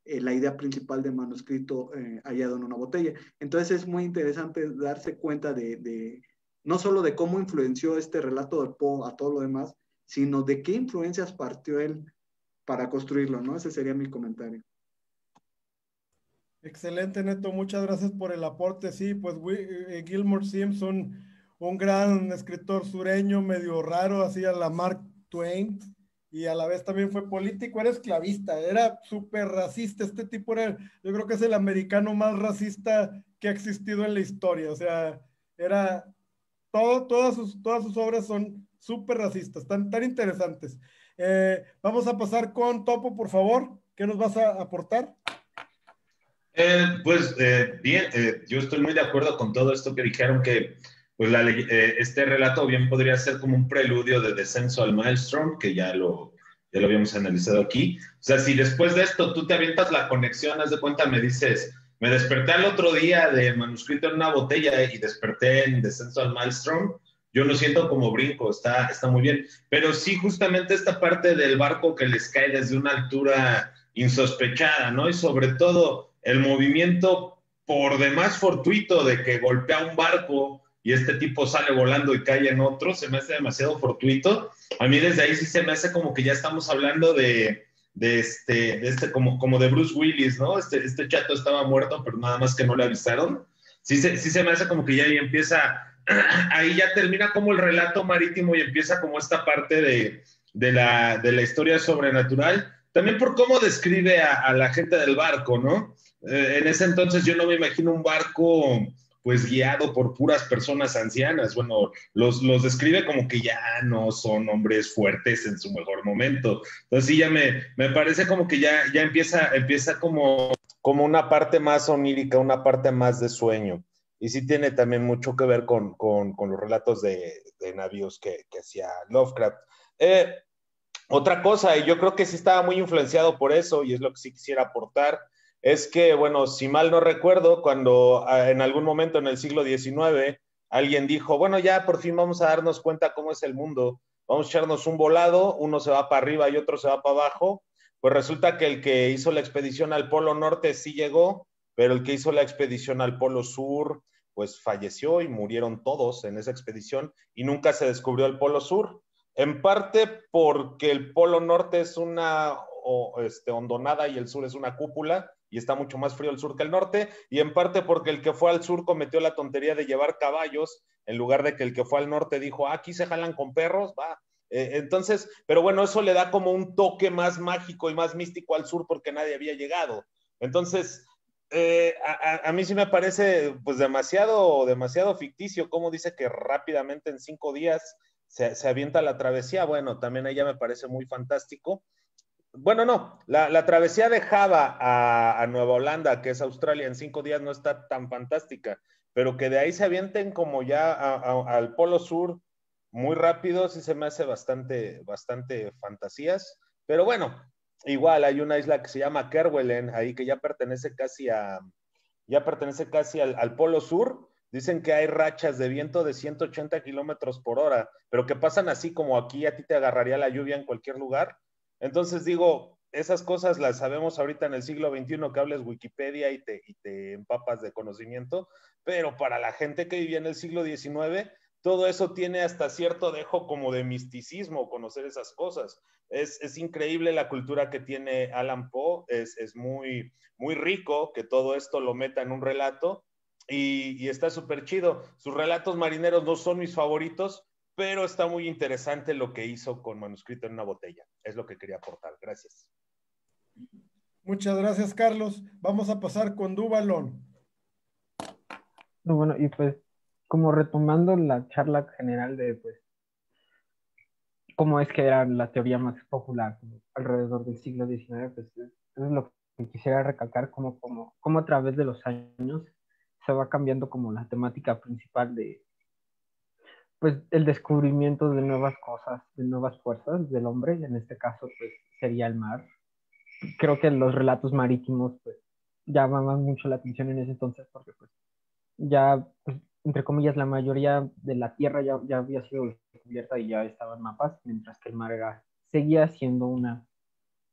eh, la idea principal del manuscrito eh, hallado en una botella. Entonces es muy interesante darse cuenta de, de no solo de cómo influenció este relato de Poe a todo lo demás, sino de qué influencias partió él para construirlo, ¿no? Ese sería mi comentario. Excelente, Neto, muchas gracias por el aporte. Sí, pues eh, Gilmore Simpson, un gran escritor sureño, medio raro, así a la Mark Twain, y a la vez también fue político, era esclavista, era súper racista. Este tipo era, yo creo que es el americano más racista que ha existido en la historia. O sea, era, todo, todas, sus, todas sus obras son súper racistas, tan, tan interesantes. Eh, vamos a pasar con Topo, por favor. ¿Qué nos vas a aportar? Eh, pues eh, bien, eh, yo estoy muy de acuerdo con todo esto que dijeron, que pues la, eh, este relato bien podría ser como un preludio de Descenso al Maelstrom, que ya lo, ya lo habíamos analizado aquí. O sea, si después de esto tú te avientas la conexión, haz de cuenta, me dices, me desperté al otro día de manuscrito en una botella y desperté en Descenso al Maelstrom, yo lo siento como brinco, está, está muy bien. Pero sí, justamente esta parte del barco que les cae desde una altura insospechada, ¿no? Y sobre todo el movimiento por demás fortuito de que golpea un barco y este tipo sale volando y cae en otro, se me hace demasiado fortuito. A mí desde ahí sí se me hace como que ya estamos hablando de, de este, de este como, como de Bruce Willis, ¿no? Este, este chato estaba muerto, pero nada más que no le avisaron. Sí se, sí se me hace como que ya ahí empieza, ahí ya termina como el relato marítimo y empieza como esta parte de, de, la, de la historia sobrenatural. También por cómo describe a, a la gente del barco, ¿no? Eh, en ese entonces yo no me imagino un barco pues guiado por puras personas ancianas. Bueno, los, los describe como que ya no son hombres fuertes en su mejor momento. Entonces sí, ya me, me parece como que ya, ya empieza, empieza como, como una parte más onírica, una parte más de sueño. Y sí tiene también mucho que ver con, con, con los relatos de, de navíos que, que hacía Lovecraft. Eh, Otra cosa, y yo creo que sí estaba muy influenciado por eso, y es lo que sí quisiera aportar, es que, bueno, si mal no recuerdo, cuando en algún momento en el siglo diecinueve alguien dijo, bueno, ya por fin vamos a darnos cuenta cómo es el mundo, vamos a echarnos un volado, uno se va para arriba y otro se va para abajo, pues resulta que el que hizo la expedición al Polo Norte sí llegó, pero el que hizo la expedición al Polo Sur, pues falleció y murieron todos en esa expedición y nunca se descubrió el Polo Sur. En parte porque el Polo Norte es una o, este, hondonada y el sur es una cúpula y está mucho más frío el sur que el norte, y en parte porque el que fue al sur cometió la tontería de llevar caballos en lugar de que el que fue al norte dijo, ah, aquí se jalan con perros, va. Eh, entonces, pero bueno, eso le da como un toque más mágico y más místico al sur porque nadie había llegado. Entonces, eh, a, a mí sí me parece pues demasiado, demasiado ficticio, como dice que rápidamente en cinco días Se, se avienta la travesía. Bueno, también ella me parece muy fantástico. Bueno, no, la, la travesía de Java a, a Nueva Holanda, que es Australia, en cinco días no está tan fantástica, pero que de ahí se avienten como ya a, a, al Polo Sur muy rápido, sí se me hace bastante, bastante fantasías. Pero bueno, igual hay una isla que se llama Kerguelen, ahí que ya pertenece casi a, ya pertenece casi al, al Polo Sur. Dicen que hay rachas de viento de ciento ochenta kilómetros por hora, pero que pasan así como aquí a ti te agarraría la lluvia en cualquier lugar. Entonces digo, esas cosas las sabemos ahorita en el siglo veintiuno, que hables Wikipedia y te, y te empapas de conocimiento, pero para la gente que vivía en el siglo diecinueve, todo eso tiene hasta cierto dejo como de misticismo, conocer esas cosas. Es, es increíble la cultura que tiene Allan Poe, es, es muy, muy rico que todo esto lo meta en un relato. Y, y está súper chido. Sus relatos marineros no son mis favoritos, pero está muy interesante lo que hizo con Manuscrito en una botella. Es lo que quería aportar. Gracias. Muchas gracias, Carlos. Vamos a pasar con Duvalón. No, bueno, y pues, como retomando la charla general de, pues, cómo es que era la teoría más popular alrededor del siglo diecinueve, pues, eso es lo que quisiera recalcar, como, como, como a través de los años se va cambiando como la temática principal de, pues, el descubrimiento de nuevas cosas, de nuevas fuerzas del hombre, en este caso, pues, sería el mar. Creo que los relatos marítimos, pues, llamaban mucho la atención en ese entonces, porque, pues, ya, pues, entre comillas, la mayoría de la tierra ya, ya había sido descubierta y ya estaban mapas, mientras que el mar era, seguía siendo una,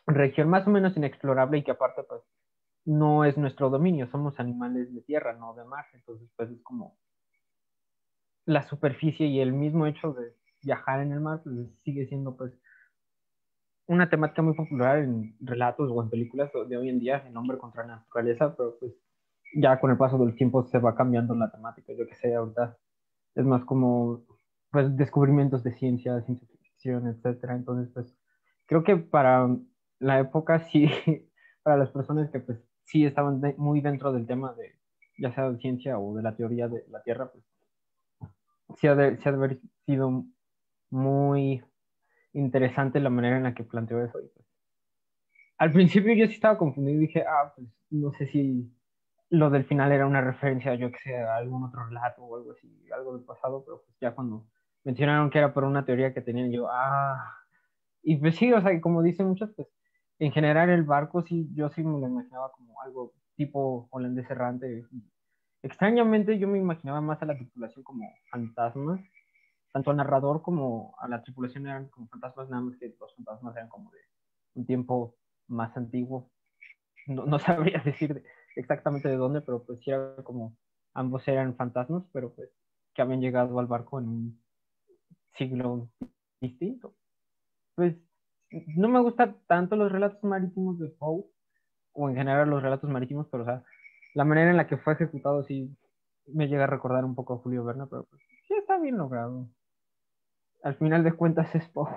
región más o menos inexplorable y que aparte pues no es nuestro dominio, somos animales de tierra, no de mar, entonces pues es como la superficie y el mismo hecho de viajar en el mar pues, sigue siendo pues una temática muy popular en relatos o en películas de hoy en día, el hombre contra la naturaleza, pero pues ya con el paso del tiempo se va cambiando la temática, yo que sé, ahorita es más como pues descubrimientos de ciencia, ciencia ficción, etcétera, entonces pues creo que para la época sí, para las personas que pues sí estaban de, muy dentro del tema de ya sea de ciencia o de la teoría de la Tierra, pues sí ha de, sí ha de haber sido muy interesante la manera en la que planteó eso. Y pues, al principio yo sí estaba confundido y dije, ah, pues no sé si lo del final era una referencia, yo que sé, a algún otro relato o algo así, algo del pasado, pero pues ya cuando mencionaron que era por una teoría que tenían, yo, ah, y pues sí, o sea, como dicen muchos, pues en general el barco sí, yo sí me lo imaginaba como algo tipo holandés errante. Extrañamente yo me imaginaba más a la tripulación como fantasmas, tanto al narrador como a la tripulación eran como fantasmas, nada más que los fantasmas eran como de un tiempo más antiguo. No, no sabría decir exactamente de dónde, pero pues sí era como ambos eran fantasmas, pero pues que habían llegado al barco en un siglo distinto. Pues no me gustan tanto los relatos marítimos de Poe, o en general los relatos marítimos, pero o sea, la manera en la que fue ejecutado sí me llega a recordar un poco a Julio Verne, pero pues sí está bien logrado. Al final de cuentas es Poe.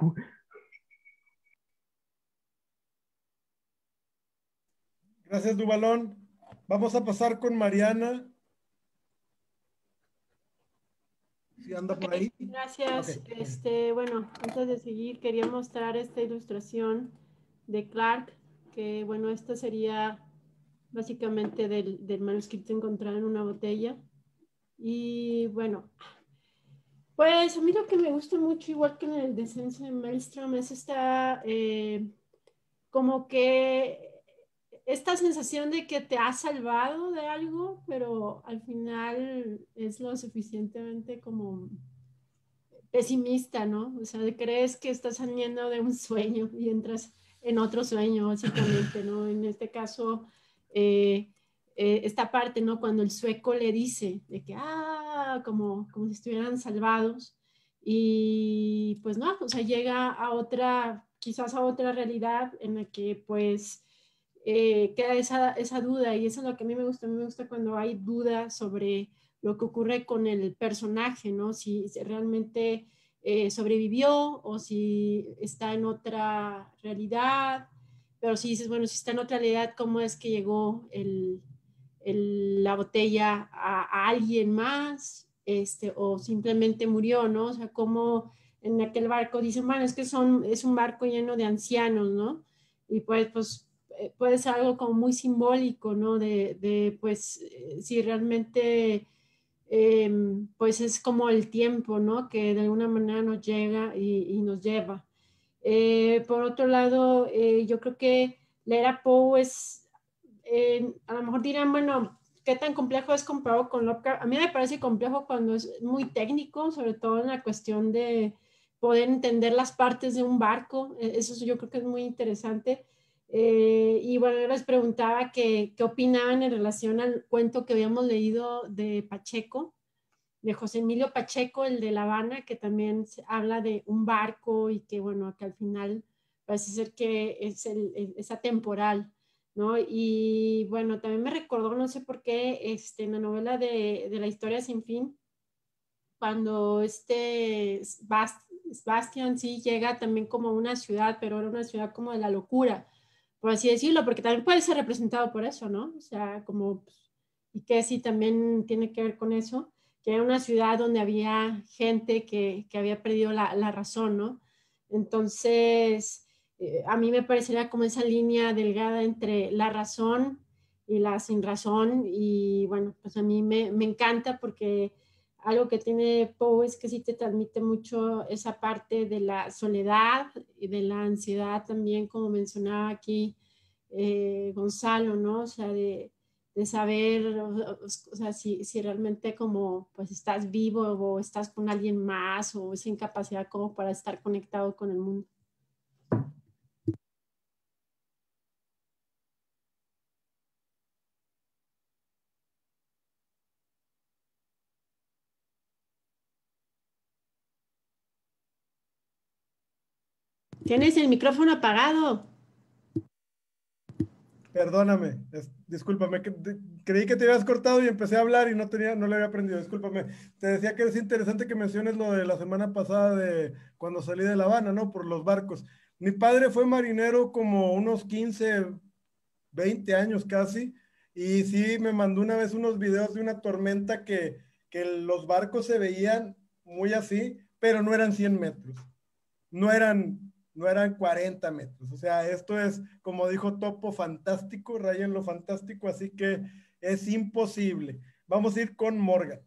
Gracias, Duvalón. Vamos a pasar con Mariana. Si anda okay, por ahí. Gracias. Okay. Este, bueno, antes de seguir, quería mostrar esta ilustración de Clark, que bueno, esta sería básicamente del, del manuscrito encontrado en una botella. Y bueno, pues a mí lo que me gusta mucho, igual que en el descenso de Maelstrom, es esta eh, como que esta sensación de que te has salvado de algo, pero al final es lo suficientemente como pesimista, ¿no? O sea, crees que estás saliendo de un sueño y entras en otro sueño, básicamente, ¿no? En este caso, eh, eh, esta parte, ¿no? Cuando el sueco le dice de que, ah, como, como si estuvieran salvados y pues no, o sea, llega a otra, quizás a otra realidad en la que pues eh, queda esa, esa duda y eso es lo que a mí me gusta, a mí me gusta cuando hay duda sobre lo que ocurre con el personaje, ¿no? Si, si realmente eh, sobrevivió o si está en otra realidad, pero si dices, bueno, si está en otra realidad, ¿cómo es que llegó el, el, la botella a, a alguien más? Este, o simplemente murió, ¿no? O sea, como en aquel barco dicen, bueno, es que son, es un barco lleno de ancianos, ¿no? Y pues, pues puede ser algo como muy simbólico, ¿no? De, de pues, eh, si realmente eh, pues es como el tiempo, ¿no? Que de alguna manera nos llega y, y nos lleva. Eh, por otro lado, eh, yo creo que leer a Poe es, eh, a lo mejor dirán, bueno, ¿qué tan complejo es comparado con Lovecraft? A mí me parece complejo cuando es muy técnico, sobre todo en la cuestión de poder entender las partes de un barco. Eso yo creo que es muy interesante. Eh, y bueno, yo les preguntaba qué, qué opinaban en relación al cuento que habíamos leído de Pacheco, de José Emilio Pacheco, el de La Habana, que también habla de un barco y que bueno, que al final parece ser que es, el, el, es atemporal, ¿no? Y bueno, también me recordó, no sé por qué, este, en la novela de, de La Historia Sin Fin, cuando este Sebastián sí llega también como a una ciudad, pero era una ciudad como de la locura, por así decirlo, porque también puede ser representado por eso, ¿no? O sea, como, y que sí también tiene que ver con eso, que era una ciudad donde había gente que, que había perdido la, la razón, ¿no? Entonces, eh, a mí me parecería como esa línea delgada entre la razón y la sin razón, y bueno, pues a mí me, me encanta porque algo que tiene Poe es que sí te transmite mucho esa parte de la soledad y de la ansiedad también, como mencionaba aquí eh, Gonzalo, ¿no? O sea, de, de saber, o, o sea, si, si realmente como pues estás vivo o estás con alguien más o esa incapacidad como para estar conectado con el mundo. Tienes el micrófono apagado. Perdóname, es, discúlpame, que, de, creí que te habías cortado y empecé a hablar y no tenía, no le había aprendido, discúlpame. Te decía que es interesante que menciones lo de la semana pasada de cuando salí de La Habana, ¿no? Por los barcos. Mi padre fue marinero como unos quince, veinte años casi, y sí me mandó una vez unos videos de una tormenta que, que los barcos se veían muy así, pero no eran cien metros, no eran... no eran cuarenta metros. O sea, esto es, como dijo Topo, fantástico, raya en lo fantástico, así que es imposible. Vamos a ir con Morgan.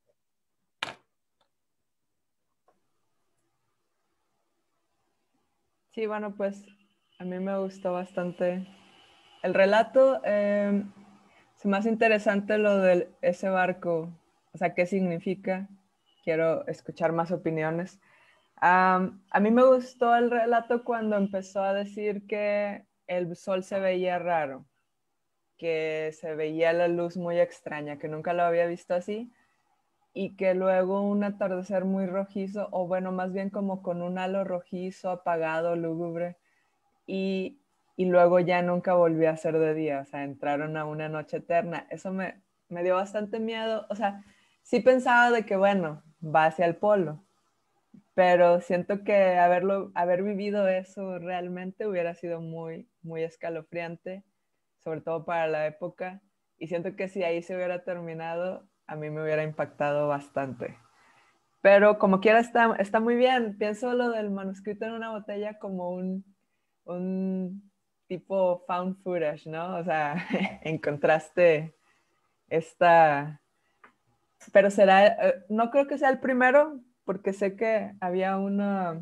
Sí, bueno, pues a mí me gustó bastante el relato. Eh, es más interesante lo de ese barco, o sea, qué significa. Quiero escuchar más opiniones. Um, a mí me gustó el relato cuando empezó a decir que el sol se veía raro, que se veía la luz muy extraña, que nunca lo había visto así, y que luego un atardecer muy rojizo, o bueno, más bien como con un halo rojizo, apagado, lúgubre, y, y luego ya nunca volvió a ser de día, o sea, entraron a una noche eterna. Eso me, me dio bastante miedo, o sea, sí pensaba de que, bueno, va hacia el polo, pero siento que haberlo, haber vivido eso realmente hubiera sido muy, muy escalofriante, sobre todo para la época, y siento que si ahí se hubiera terminado, a mí me hubiera impactado bastante. Pero como quiera está, está muy bien. Pienso lo del manuscrito en una botella como un, un tipo found footage, ¿no? O sea, encontraste esta... Pero será, no creo que sea el primero, porque sé que había una,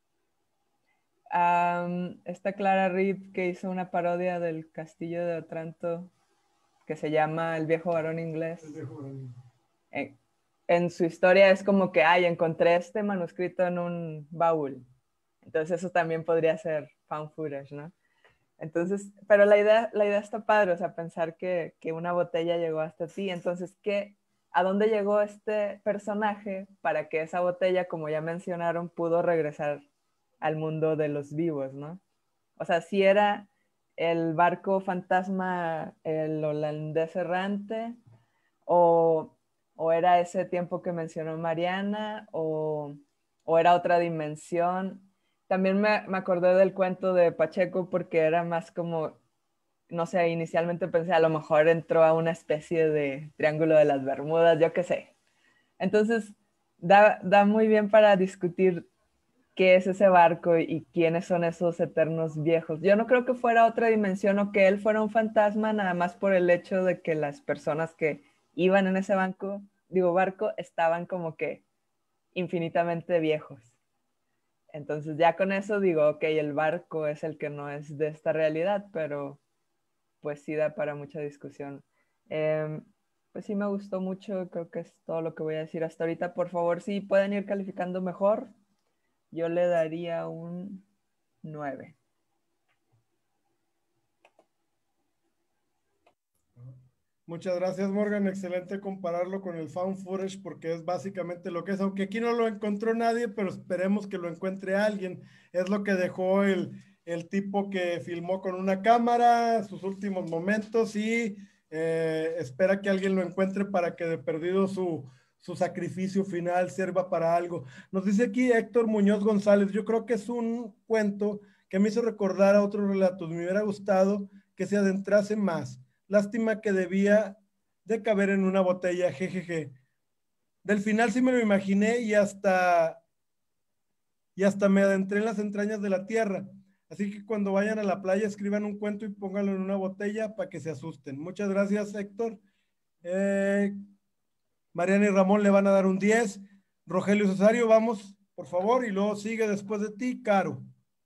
um, esta Clara Reed que hizo una parodia del Castillo de Otranto que se llama El viejo varón inglés. El viejo varón. En, en su historia es como que, ay, encontré este manuscrito en un baúl. Entonces eso también podría ser found footage, ¿no? Entonces, pero la idea, la idea está padre, o sea, pensar que, que una botella llegó hasta ti. Entonces, ¿qué? ¿A dónde llegó este personaje para que esa botella, como ya mencionaron, pudo regresar al mundo de los vivos, ¿no? O sea, si era el barco fantasma, el holandés errante, o, o era ese tiempo que mencionó Mariana, o, o era otra dimensión. También me, me acordé del cuento de Pacheco porque era más como... no sé, inicialmente pensé a lo mejor entró a una especie de triángulo de las Bermudas, yo qué sé. Entonces, da, da muy bien para discutir qué es ese barco y quiénes son esos eternos viejos. Yo no creo que fuera otra dimensión o que él fuera un fantasma, nada más por el hecho de que las personas que iban en ese banco, digo, barco, estaban como que infinitamente viejos. Entonces, ya con eso digo, ok, el barco es el que no es de esta realidad, pero... pues sí da para mucha discusión. Eh, pues sí me gustó mucho, creo que es todo lo que voy a decir hasta ahorita. Por favor, si pueden ir calificando mejor, yo le daría un nueve. Muchas gracias, Morgan. Excelente compararlo con el found footage porque es básicamente lo que es, aunque aquí no lo encontró nadie, pero esperemos que lo encuentre alguien. Es lo que dejó el, el tipo que filmó con una cámara sus últimos momentos y eh, espera que alguien lo encuentre para que de perdido su, su sacrificio final sirva para algo. Nos dice aquí Héctor Muñoz González, yo creo que es un cuento que me hizo recordar a otros relatos. Me hubiera gustado que se adentrase más. Lástima que debía de caber en una botella, jejeje. Del final sí me lo imaginé y hasta, y hasta me adentré en las entrañas de la tierra. Así que cuando vayan a la playa escriban un cuento y pónganlo en una botella para que se asusten. Muchas gracias, Héctor. Eh, Mariana y Ramón le van a dar un diez. Rogelio Cesario, vamos, por favor, y luego sigue después de ti, Caro.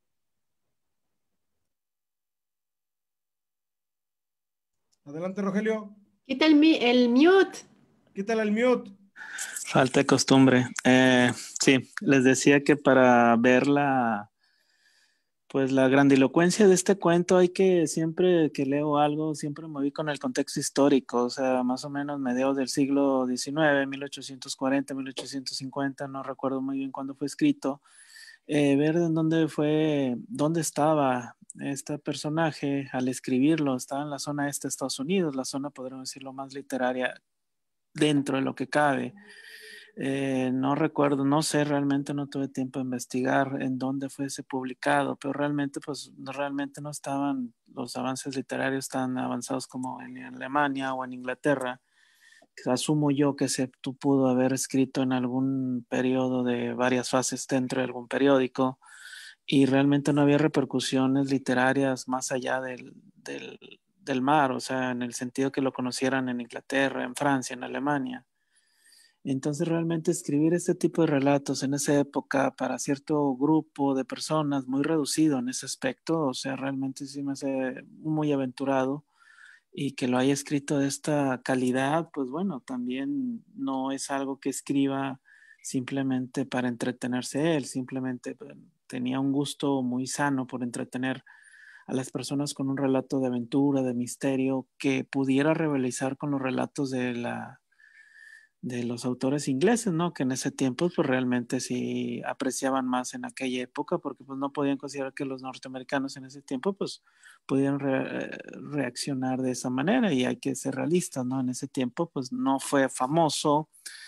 Adelante, Rogelio. Quita el, el mute. Quítale el mute. Falta de costumbre. Eh, sí, les decía que para ver la, pues la grandilocuencia de este cuento hay que, siempre que leo algo, siempre me voy con el contexto histórico, o sea, más o menos mediados del siglo diecinueve, mil ochocientos cuarenta, mil ochocientos cincuenta, no recuerdo muy bien cuándo fue escrito. eh, ver en dónde fue, dónde estaba este personaje al escribirlo. Estaba en la zona este de Estados Unidos, la zona, podríamos decirlo, más literaria dentro de lo que cabe. Eh, no recuerdo, no sé, realmente no tuve tiempo de investigar en dónde fuese publicado, pero realmente, pues, no, realmente no estaban los avances literarios tan avanzados como en Alemania o en Inglaterra. Asumo yo que se pudo haber escrito en algún periodo de varias fases dentro de algún periódico y realmente no había repercusiones literarias más allá del, del, del mar, o sea, en el sentido que lo conocieran en Inglaterra, en Francia, en Alemania. Entonces realmente escribir este tipo de relatos en esa época para cierto grupo de personas muy reducido en ese aspecto, o sea, realmente sí me hace muy aventurado y que lo haya escrito de esta calidad, pues bueno, también no es algo que escriba simplemente para entretenerse él, simplemente pues, tenía un gusto muy sano por entretener a las personas con un relato de aventura, de misterio, que pudiera rivalizar con los relatos de la de los autores ingleses, ¿no? Que en ese tiempo pues realmente sí apreciaban más en aquella época porque pues no podían considerar que los norteamericanos en ese tiempo pues pudieran re reaccionar de esa manera y hay que ser realistas, ¿no? En ese tiempo pues no fue famoso,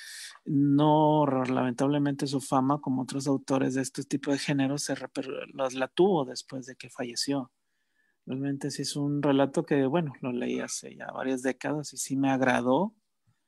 no, lamentablemente su fama como otros autores de este tipo de géneros se las la tuvo después de que falleció. Realmente sí es un relato que, bueno, lo leí hace ya varias décadas y sí me agradó.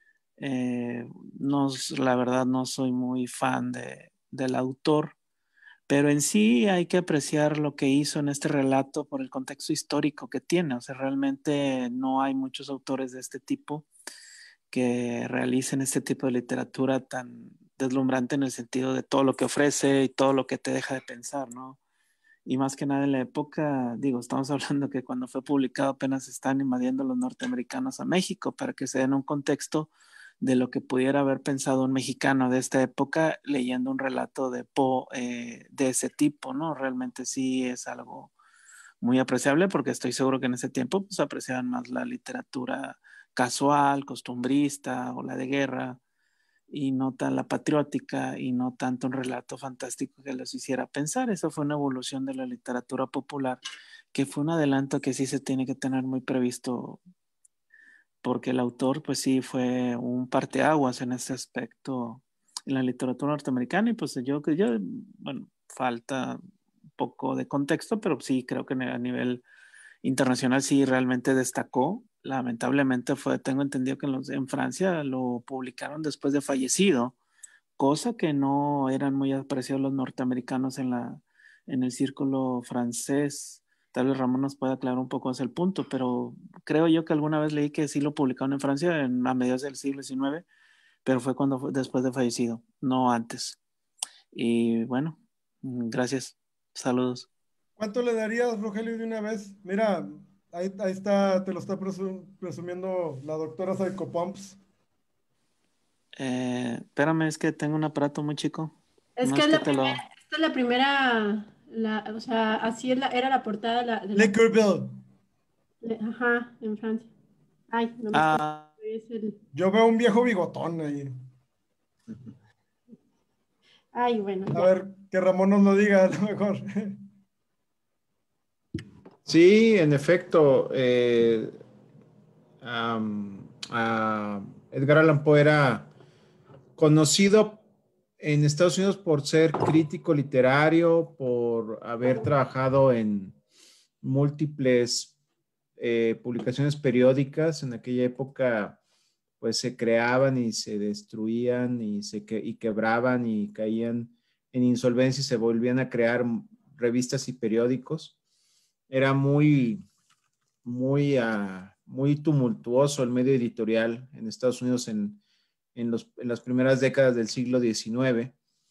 Eh, no, la verdad no soy muy fan de, del autor, pero en sí hay que apreciar lo que hizo en este relato por el contexto histórico que tiene. O sea, realmente no hay muchos autores de este tipo que realicen este tipo de literatura tan deslumbrante en el sentido de todo lo que ofrece y todo lo que te deja de pensar, ¿no? Y más que nada en la época, digo, estamos hablando que cuando fue publicado apenas están invadiendo los norteamericanos a México, para que se den un contexto de lo que pudiera haber pensado un mexicano de esta época leyendo un relato de Poe eh, de ese tipo, ¿no? Realmente sí es algo muy apreciable porque estoy seguro que en ese tiempo pues apreciaban más la literatura casual, costumbrista o la de guerra y no tan la patriótica y no tanto un relato fantástico que los hiciera pensar. Eso fue una evolución de la literatura popular que fue un adelanto que sí se tiene que tener muy previsto porque el autor pues sí fue un parteaguas en ese aspecto en la literatura norteamericana y pues yo que yo, bueno, falta un poco de contexto, pero sí creo que a nivel internacional sí realmente destacó. Lamentablemente fue, tengo entendido que en, los, en Francia lo publicaron después de fallecido, cosa que no eran muy apreciados los norteamericanos en, la, en el círculo francés. Tal vez Ramón nos pueda aclarar un poco ese el punto, pero creo yo que alguna vez leí que sí lo publicaron en Francia en, a mediados del siglo diecinueve, pero fue cuando fue después de fallecido, no antes. Y bueno, gracias. Saludos. ¿Cuánto le darías, Rogelio, de una vez? Mira, ahí, ahí está, te lo está presum presumiendo la doctora Psychopomps. Eh, espérame, es que tengo un aparato muy chico. Es no que, es es que la te lo... primera, esta es la primera, la, o sea, así es la, era la portada de la... De la Liquor Bill. Ajá, en Francia. Ay, no me ah. es el... Yo veo un viejo bigotón ahí. Ay, bueno. A ya. ver, que Ramón nos lo diga a lo mejor. Sí, en efecto. Eh, um, uh, Edgar Allan Poe era conocido en Estados Unidos por ser crítico literario, por haber trabajado en múltiples eh, publicaciones periódicas. En aquella época, pues se creaban y se destruían y se que, y quebraban y caían en insolvencia y se volvían a crear revistas y periódicos. Era muy, muy, uh, muy tumultuoso el medio editorial en Estados Unidos en En, los, en las primeras décadas del siglo diecinueve.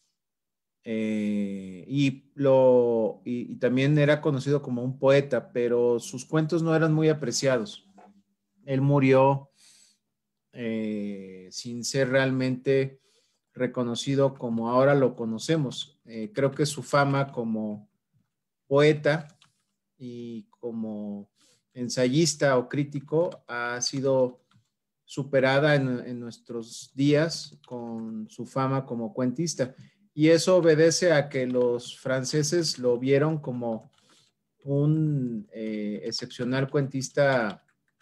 Eh, y, lo, y, y también era conocido como un poeta, pero sus cuentos no eran muy apreciados. Él murió eh, sin ser realmente reconocido como ahora lo conocemos. Eh, creo que su fama como poeta y como ensayista o crítico ha sido superada en, en nuestros días con su fama como cuentista. y eso obedece a que los franceses lo vieron como un eh, excepcional cuentista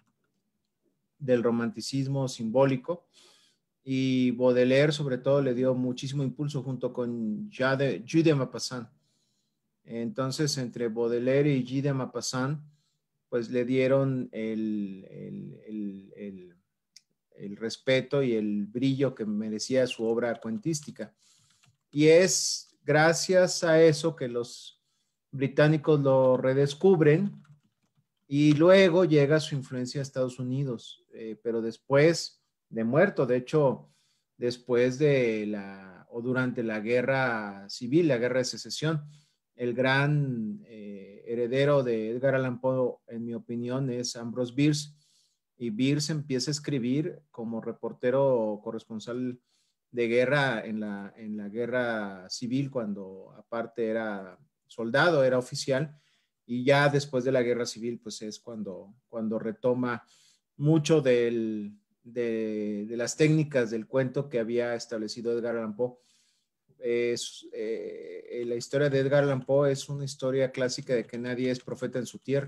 del romanticismo simbólico, y Baudelaire sobre todo le dio muchísimo impulso junto con Guy de Maupassant. Entonces, entre Baudelaire y Guy de Maupassant, pues le dieron el, el, el, el, el respeto y el brillo que merecía su obra cuentística. Y es gracias a eso que los británicos lo redescubren, y luego llega su influencia a Estados Unidos, eh, pero después de muerto. De hecho, después de la, o durante la guerra civil, la guerra de secesión, el gran eh, heredero de Edgar Allan Poe, en mi opinión, es Ambrose Bierce, y Bierce empieza a escribir como reportero o corresponsal de guerra en la, en la guerra civil, cuando aparte era soldado, era oficial, y ya después de la guerra civil, pues es cuando, cuando retoma mucho del, de, de las técnicas del cuento que había establecido Edgar Allan Poe. Es, eh, la historia de Edgar Allan Poe es una historia clásica de que nadie es profeta en su tierra.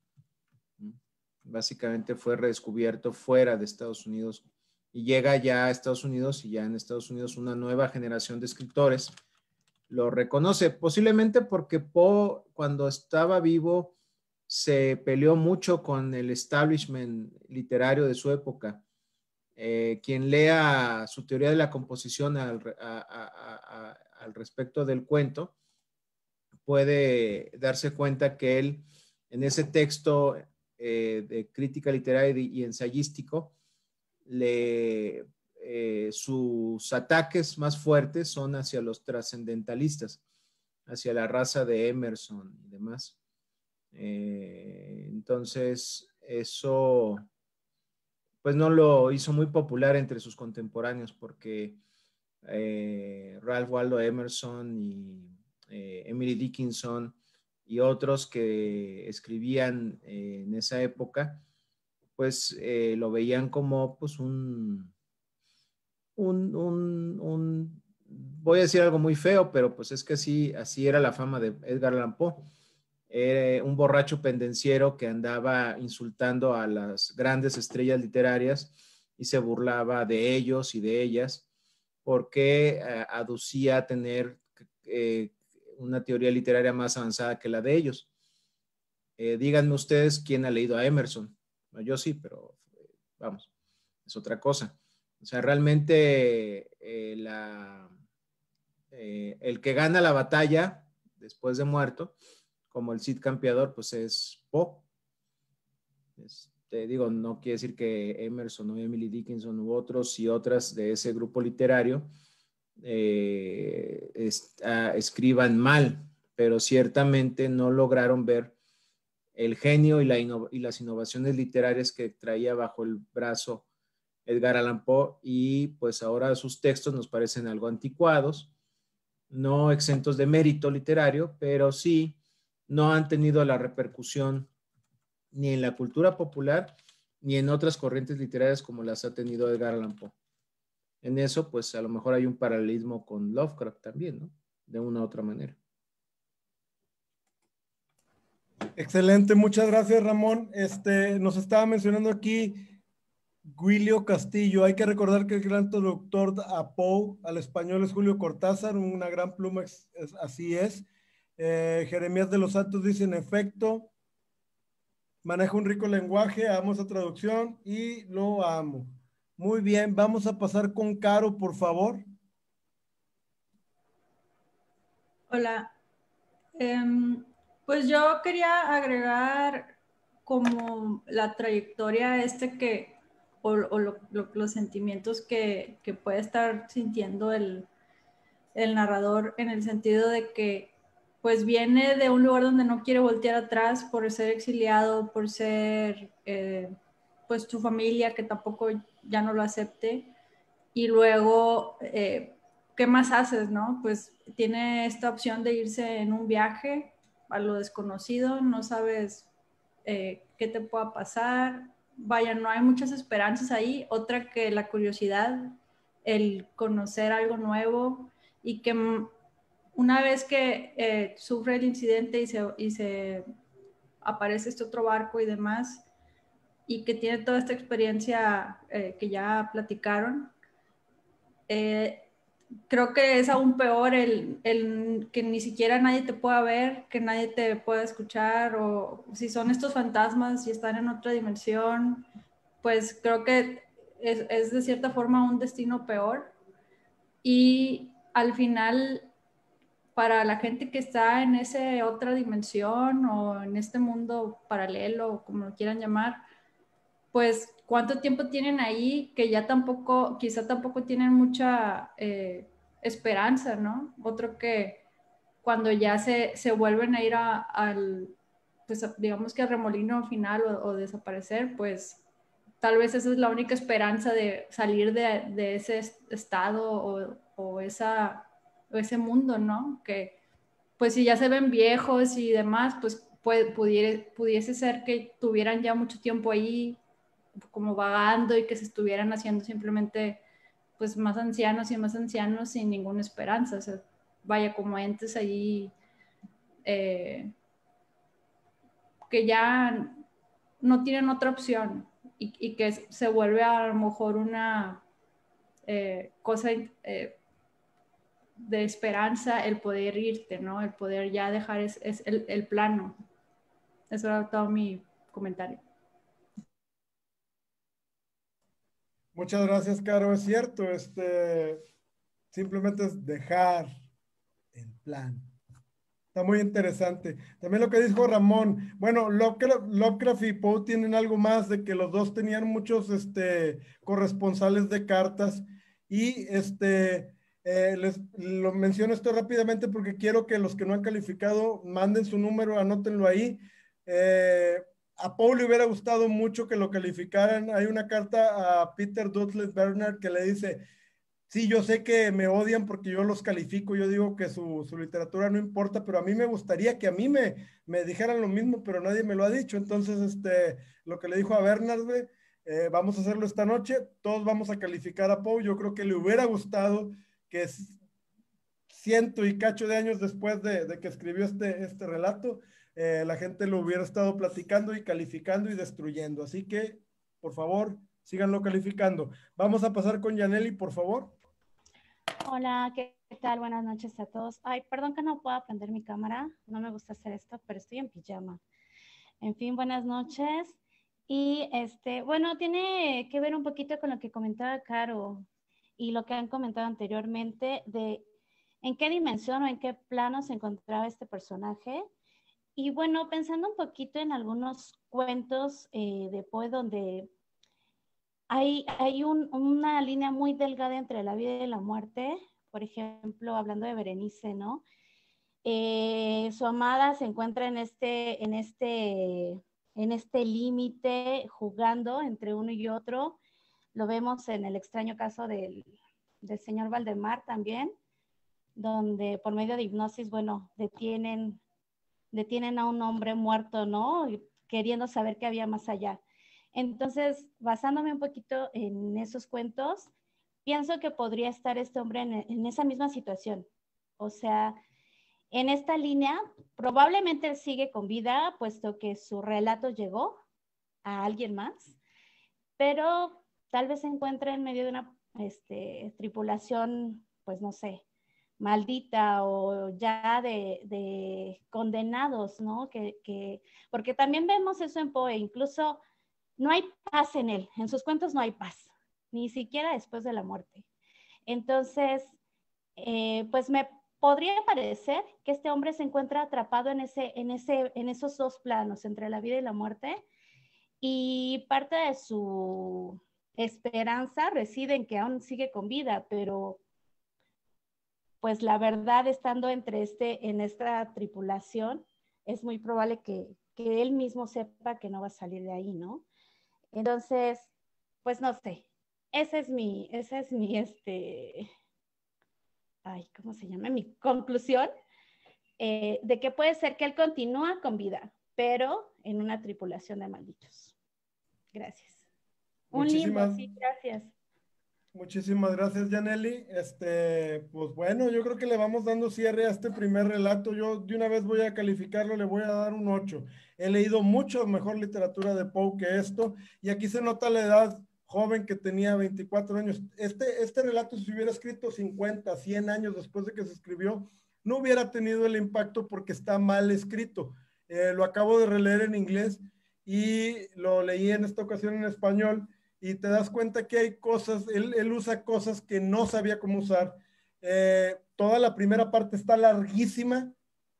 Básicamente fue redescubierto fuera de Estados Unidos, y llega ya a Estados Unidos, y ya en Estados Unidos una nueva generación de escritores lo reconoce, posiblemente porque Poe, cuando estaba vivo, se peleó mucho con el establishment literario de su época. Eh, quien lea su teoría de la composición al, a, a, a, al respecto del cuento puede darse cuenta que él, en ese texto eh, de crítica literaria y ensayístico, le, eh, sus ataques más fuertes son hacia los trascendentalistas, hacia la raza de Emerson y demás. Eh, entonces, eso pues no lo hizo muy popular entre sus contemporáneos, porque eh, Ralph Waldo Emerson y eh, Emily Dickinson y otros que escribían eh, en esa época, pues eh, lo veían como pues un, un, un, un, voy a decir algo muy feo, pero pues es que así, así era la fama de Edgar Allan Poe. Era un borracho pendenciero que andaba insultando a las grandes estrellas literarias y se burlaba de ellos y de ellas, porque eh, aducía tener eh, una teoría literaria más avanzada que la de ellos. Eh, díganme ustedes quién ha leído a Emerson. No, yo sí, pero eh, vamos, es otra cosa. O sea, realmente eh, la, eh, el que gana la batalla después de muerto, como el Cid Campeador, pues es Poe. Te digo, no quiere decir que Emerson o Emily Dickinson u otros y otras de ese grupo literario eh, est uh, escriban mal, pero ciertamente no lograron ver el genio y, la y las innovaciones literarias que traía bajo el brazo Edgar Allan Poe, y pues ahora sus textos nos parecen algo anticuados, no exentos de mérito literario, pero sí no han tenido la repercusión ni en la cultura popular ni en otras corrientes literarias como las ha tenido Edgar Allan Poe. En eso, pues a lo mejor hay un paralelismo con Lovecraft también, ¿no? De una u otra manera. Excelente, muchas gracias, Ramón. Este, nos estaba mencionando aquí Giulio Castillo. Hay que recordar que el gran traductor a Poe al español es Julio Cortázar, una gran pluma, es, es, así es. Eh, Jeremías de los Santos dice, en efecto, maneja un rico lenguaje, amo esa traducción y lo amo. Muy bien, vamos a pasar con Caro, por favor. Hola. Um, pues yo quería agregar como la trayectoria este que, o, o lo, lo, los sentimientos que, que puede estar sintiendo el, el narrador, en el sentido de que pues viene de un lugar donde no quiere voltear atrás por ser exiliado, por ser eh, pues su familia que tampoco ya no lo acepte, y luego eh, ¿qué más haces, no? Pues tiene esta opción de irse en un viaje a lo desconocido, no sabes eh, qué te pueda pasar, vaya, no hay muchas esperanzas ahí, otra que la curiosidad, el conocer algo nuevo, y que una vez que eh, sufre el incidente y se, y se aparece este otro barco y demás, y que tiene toda esta experiencia eh, que ya platicaron, eh, creo que es aún peor el, el que ni siquiera nadie te pueda ver, que nadie te pueda escuchar, o si son estos fantasmas y están en otra dimensión, pues creo que es, es de cierta forma un destino peor. Y al final, para la gente que está en esa otra dimensión o en este mundo paralelo, como lo quieran llamar, pues cuánto tiempo tienen ahí que ya tampoco, quizá tampoco tienen mucha eh, esperanza, ¿no? Otro que cuando ya se, se vuelven a ir a, al, pues digamos que al remolino final o, o desaparecer, pues tal vez esa es la única esperanza de salir de, de ese estado o, o, esa, o ese mundo, ¿no? Que pues si ya se ven viejos y demás, pues puede, pudiere, pudiese ser que tuvieran ya mucho tiempo ahí como vagando y que se estuvieran haciendo simplemente pues más ancianos y más ancianos sin ninguna esperanza. O sea, vaya, como entes ahí eh, que ya no tienen otra opción y, y que se vuelve a lo mejor una eh, cosa eh, de esperanza el poder irte, ¿no? El poder ya dejar es, es el, el plano. Eso era todo mi comentario. Muchas gracias, Caro. Es cierto, este, simplemente es dejar el plan. Está muy interesante. También lo que dijo Ramón. Bueno, Lovecraft y Poe tienen algo más de que los dos tenían muchos este, corresponsales de cartas y este, eh, les lo menciono esto rápidamente porque quiero que los que no han calificado manden su número, anótenlo ahí. Eh, A Poe le hubiera gustado mucho que lo calificaran. Hay una carta a Peter Dudley Bernard que le dice, sí, yo sé que me odian porque yo los califico, yo digo que su, su literatura no importa, pero a mí me gustaría que a mí me, me dijeran lo mismo, pero nadie me lo ha dicho. Entonces, este, lo que le dijo a Bernard, eh, vamos a hacerlo esta noche, todos vamos a calificar a Poe. Yo creo que le hubiera gustado que ciento y cacho de años después de, de que escribió este, este relato, Eh, la gente lo hubiera estado platicando y calificando y destruyendo. Así que, por favor, síganlo calificando. Vamos a pasar con Yaneli, por favor. Hola, ¿qué tal? Buenas noches a todos. Ay, perdón que no pueda prender mi cámara. No me gusta hacer esto, pero estoy en pijama. En fin, buenas noches. Y, este, bueno, tiene que ver un poquito con lo que comentaba Caro y lo que han comentado anteriormente de en qué dimensión o en qué plano se encontraba este personaje. Y bueno, pensando un poquito en algunos cuentos eh, de Poe donde hay, hay un, una línea muy delgada entre la vida y la muerte, por ejemplo, hablando de Berenice, ¿no? Eh, su amada se encuentra en este, en este, en este límite jugando entre uno y otro. Lo vemos en el extraño caso del, del señor Valdemar también, donde por medio de hipnosis, bueno, detienen detienen a un hombre muerto, ¿no? Queriendo saber qué había más allá. Entonces, basándome un poquito en esos cuentos, pienso que podría estar este hombre en, en esa misma situación. O sea, en esta línea, probablemente él sigue con vida, puesto que su relato llegó a alguien más, pero tal vez se encuentre en medio de una este, tripulación, pues no sé, maldita o ya de, de condenados, ¿no? Que, que, porque también vemos eso en Poe, incluso no hay paz en él, en sus cuentos no hay paz, ni siquiera después de la muerte. Entonces, eh, pues me podría parecer que este hombre se encuentra atrapado en, ese, en, ese, en esos dos planos, entre la vida y la muerte, y parte de su esperanza reside en que aún sigue con vida, pero pues la verdad, estando entre este, en esta tripulación, es muy probable que, que él mismo sepa que no va a salir de ahí, ¿no? Entonces, pues no sé, esa es mi, esa es mi, este, ay, ¿cómo se llama? Mi conclusión, eh, de que puede ser que él continúa con vida, pero en una tripulación de malditos. Gracias. Un Muchísimas, limbo, sí, gracias. Muchísimas gracias, Yaneli. Este, pues bueno, yo creo que le vamos dando cierre a este primer relato. Yo de una vez voy a calificarlo, le voy a dar un ocho. He leído mucho mejor literatura de Poe que esto, y aquí se nota la edad joven que tenía, veinticuatro años. Este, este relato, si se hubiera escrito cincuenta, cien años después de que se escribió, no hubiera tenido el impacto porque está mal escrito. Eh, lo acabo de releer en inglés y lo leí en esta ocasión en español, y te das cuenta que hay cosas, él, él usa cosas que no sabía cómo usar. Eh, toda la primera parte está larguísima,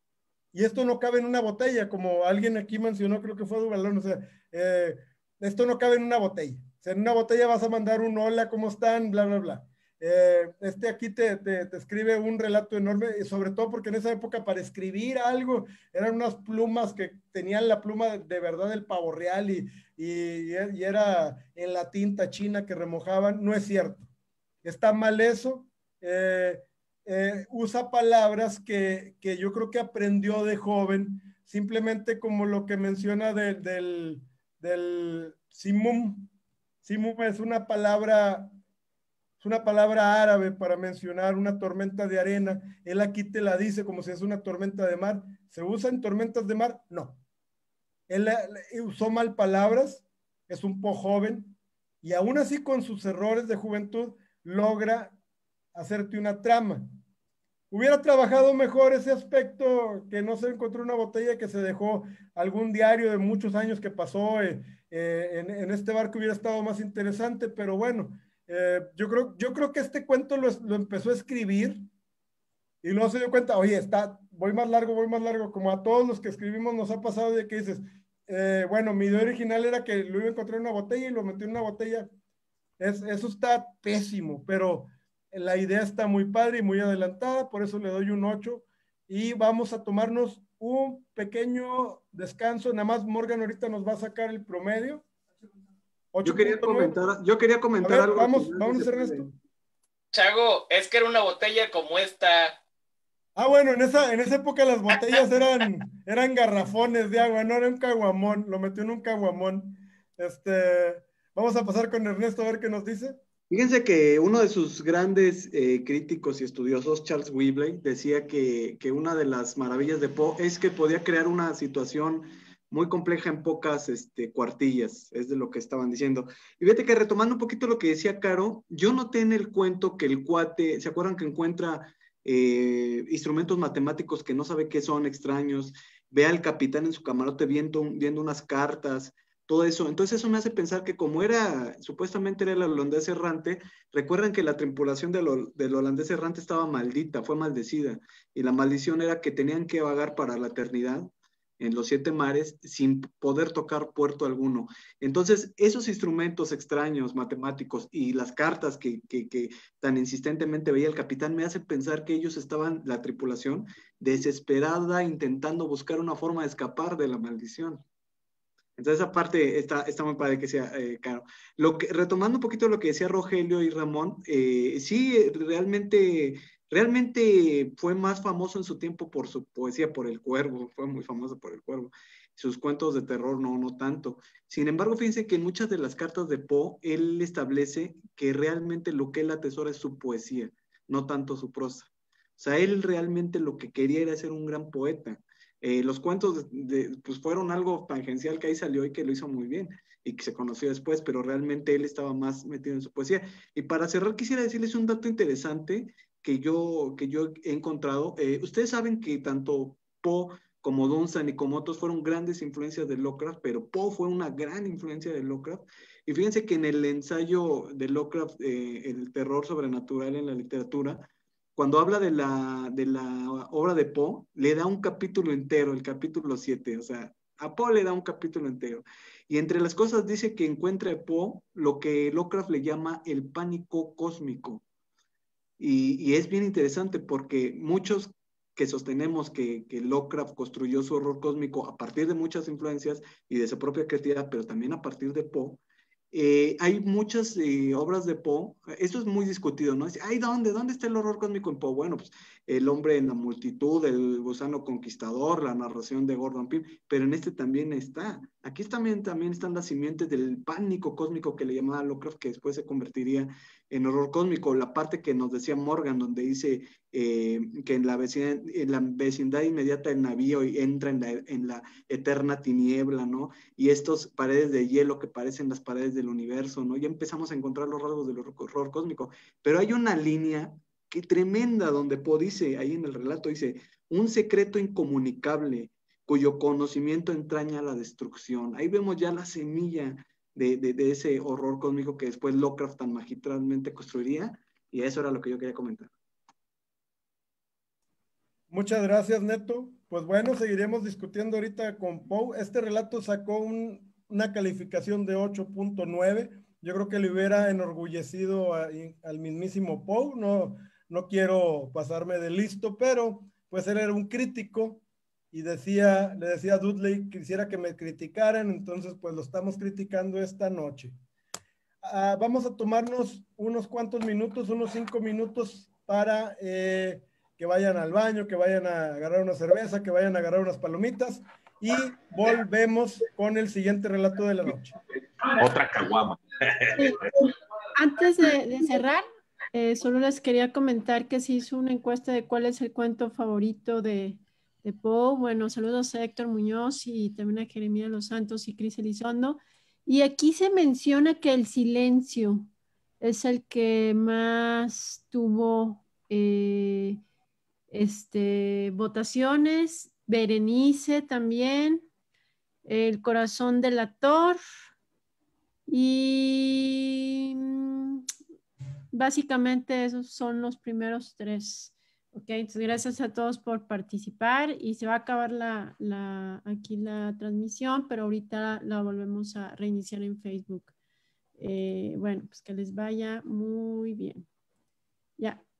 y esto no cabe en una botella, como alguien aquí mencionó, creo que fue Duvalón, o sea, eh, esto no cabe en una botella. O sea, en una botella vas a mandar un hola, ¿cómo están? Bla, bla, bla. Eh, este aquí te, te, te escribe un relato enorme, y sobre todo porque en esa época para escribir algo eran unas plumas que tenían la pluma de, de verdad del pavo real, y, y, y era en la tinta china que remojaban. No es cierto, está mal eso. Eh, eh, usa palabras que, que yo creo que aprendió de joven, simplemente como lo que menciona de, del, del simum. Simum es una palabra Es una palabra árabe para mencionar una tormenta de arena. Él aquí te la dice como si es una tormenta de mar. ¿Se usa en tormentas de mar? No. Él, él usó mal palabras, es un poco joven, y aún así con sus errores de juventud logra hacerte una trama. Hubiera trabajado mejor ese aspecto, que no se encontró una botella, que se dejó algún diario de muchos años que pasó eh, eh, en, en este barco, hubiera estado más interesante, pero bueno. Eh, yo, creo, yo creo que este cuento lo, lo empezó a escribir y luego se dio cuenta, oye, está, voy más largo, voy más largo, como a todos los que escribimos nos ha pasado, de que dices, eh, bueno, mi idea original era que lo iba a encontrar en una botella y lo metí en una botella. Es, eso está pésimo, pero la idea está muy padre y muy adelantada, por eso le doy un ocho, y vamos a tomarnos un pequeño descanso. Nada más Morgan ahorita nos va a sacar el promedio. Yo quería comentar, yo quería comentar a ver, algo. Vamos, vamos a hacer esto. Chago, es que era una botella como esta. Ah, bueno, en esa, en esa época las botellas eran, eran garrafones de agua, no era un caguamón, lo metió en un caguamón. Este, vamos a pasar con Ernesto a ver qué nos dice. Fíjense que uno de sus grandes eh, críticos y estudiosos, Charles Webley, decía que, que una de las maravillas de Poe es que podía crear una situación muy compleja en pocas este, cuartillas, es de lo que estaban diciendo. Y fíjate que retomando un poquito lo que decía Caro, yo noté en el cuento que el cuate, ¿se acuerdan que encuentra eh, instrumentos matemáticos que no sabe qué son, extraños? Ve al capitán en su camarote viendo, viendo unas cartas, todo eso. Entonces eso me hace pensar que como era, supuestamente era el holandés errante, recuerdan que la tripulación del, del holandés errante estaba maldita, fue maldecida, y la maldición era que tenían que vagar para la eternidad en los siete mares sin poder tocar puerto alguno. Entonces, esos instrumentos extraños, matemáticos, y las cartas que, que, que tan insistentemente veía el capitán, me hacen pensar que ellos estaban, la tripulación, desesperada, intentando buscar una forma de escapar de la maldición. Entonces, esa parte está, está muy padre que sea eh, Caro. Lo que, retomando un poquito lo que decía Rogelio y Ramón, eh, sí, realmente... Realmente fue más famoso en su tiempo por su poesía, por El Cuervo, fue muy famoso por El Cuervo. Sus cuentos de terror no, no tanto. Sin embargo, fíjense que en muchas de las cartas de Poe, él establece que realmente lo que él atesora es su poesía, no tanto su prosa. O sea, él realmente lo que quería era ser un gran poeta. Eh, los cuentos de, de, pues fueron algo tangencial que ahí salió y que lo hizo muy bien y que se conoció después, pero realmente él estaba más metido en su poesía. Y para cerrar, quisiera decirles un dato interesante que yo, que yo he encontrado. Eh, ustedes saben que tanto Poe como Dunstan y como otros fueron grandes influencias de Lovecraft, pero Poe fue una gran influencia de Lovecraft. Y fíjense que en el ensayo de Lovecraft, eh, el terror sobrenatural en la literatura, cuando habla de la, de la obra de Poe, le da un capítulo entero, el capítulo siete, o sea, a Poe le da un capítulo entero. Y entre las cosas dice que encuentra a Poe lo que Lovecraft le llama el pánico cósmico. Y, y es bien interesante porque muchos que sostenemos que, que Lovecraft construyó su horror cósmico a partir de muchas influencias y de su propia creatividad, pero también a partir de Poe, eh, hay muchas eh, obras de Poe, eso es muy discutido, ¿no? Dice, ay, ¿dónde? ¿Dónde está el horror cósmico en Poe? Bueno, pues El hombre en la multitud, El gusano conquistador, la narración de Gordon Pym, pero en este también está. Aquí también, también están las simientes del pánico cósmico que le llamaba Lovecraft, que después se convertiría en horror cósmico. La parte que nos decía Morgan, donde dice eh, que en la, vecindad, en la vecindad inmediata del navío entra en la, en la eterna tiniebla, ¿no? Y estas paredes de hielo que parecen las paredes del universo, ¿no? Ya empezamos a encontrar los rasgos del horror cósmico. Pero hay una línea que tremenda donde Poe dice, ahí en el relato dice, un secreto incomunicable cuyo conocimiento entraña la destrucción. Ahí vemos ya la semilla de, de, de ese horror cósmico que después Lovecraft tan magistralmente construiría, y eso era lo que yo quería comentar. Muchas gracias, Neto. Pues bueno, seguiremos discutiendo ahorita con Poe. Este relato sacó un, una calificación de ocho punto nueve. Yo creo que le hubiera enorgullecido a, al mismísimo Poe. No, no quiero pasarme de listo, pero pues él era un crítico y decía, le decía a Dudley que quisiera que me criticaran, entonces pues lo estamos criticando esta noche. Uh, vamos a tomarnos unos cuantos minutos, unos cinco minutos para eh, que vayan al baño, que vayan a agarrar una cerveza, que vayan a agarrar unas palomitas y volvemos con el siguiente relato de la noche. Otra caguama. Sí. Antes de, de cerrar, eh, solo les quería comentar que se hizo una encuesta de cuál es el cuento favorito de de Poe. Bueno, saludos a Héctor Muñoz y también a Jeremías Los Santos y Cris Elizondo. Y aquí se menciona que El Silencio es el que más tuvo eh, este, votaciones. Berenice también. El Corazón del Actor. Y básicamente esos son los primeros tres. Ok, entonces gracias a todos por participar y se va a acabar la, la, aquí la transmisión, pero ahorita la volvemos a reiniciar en Facebook. Eh, bueno, pues que les vaya muy bien. Ya.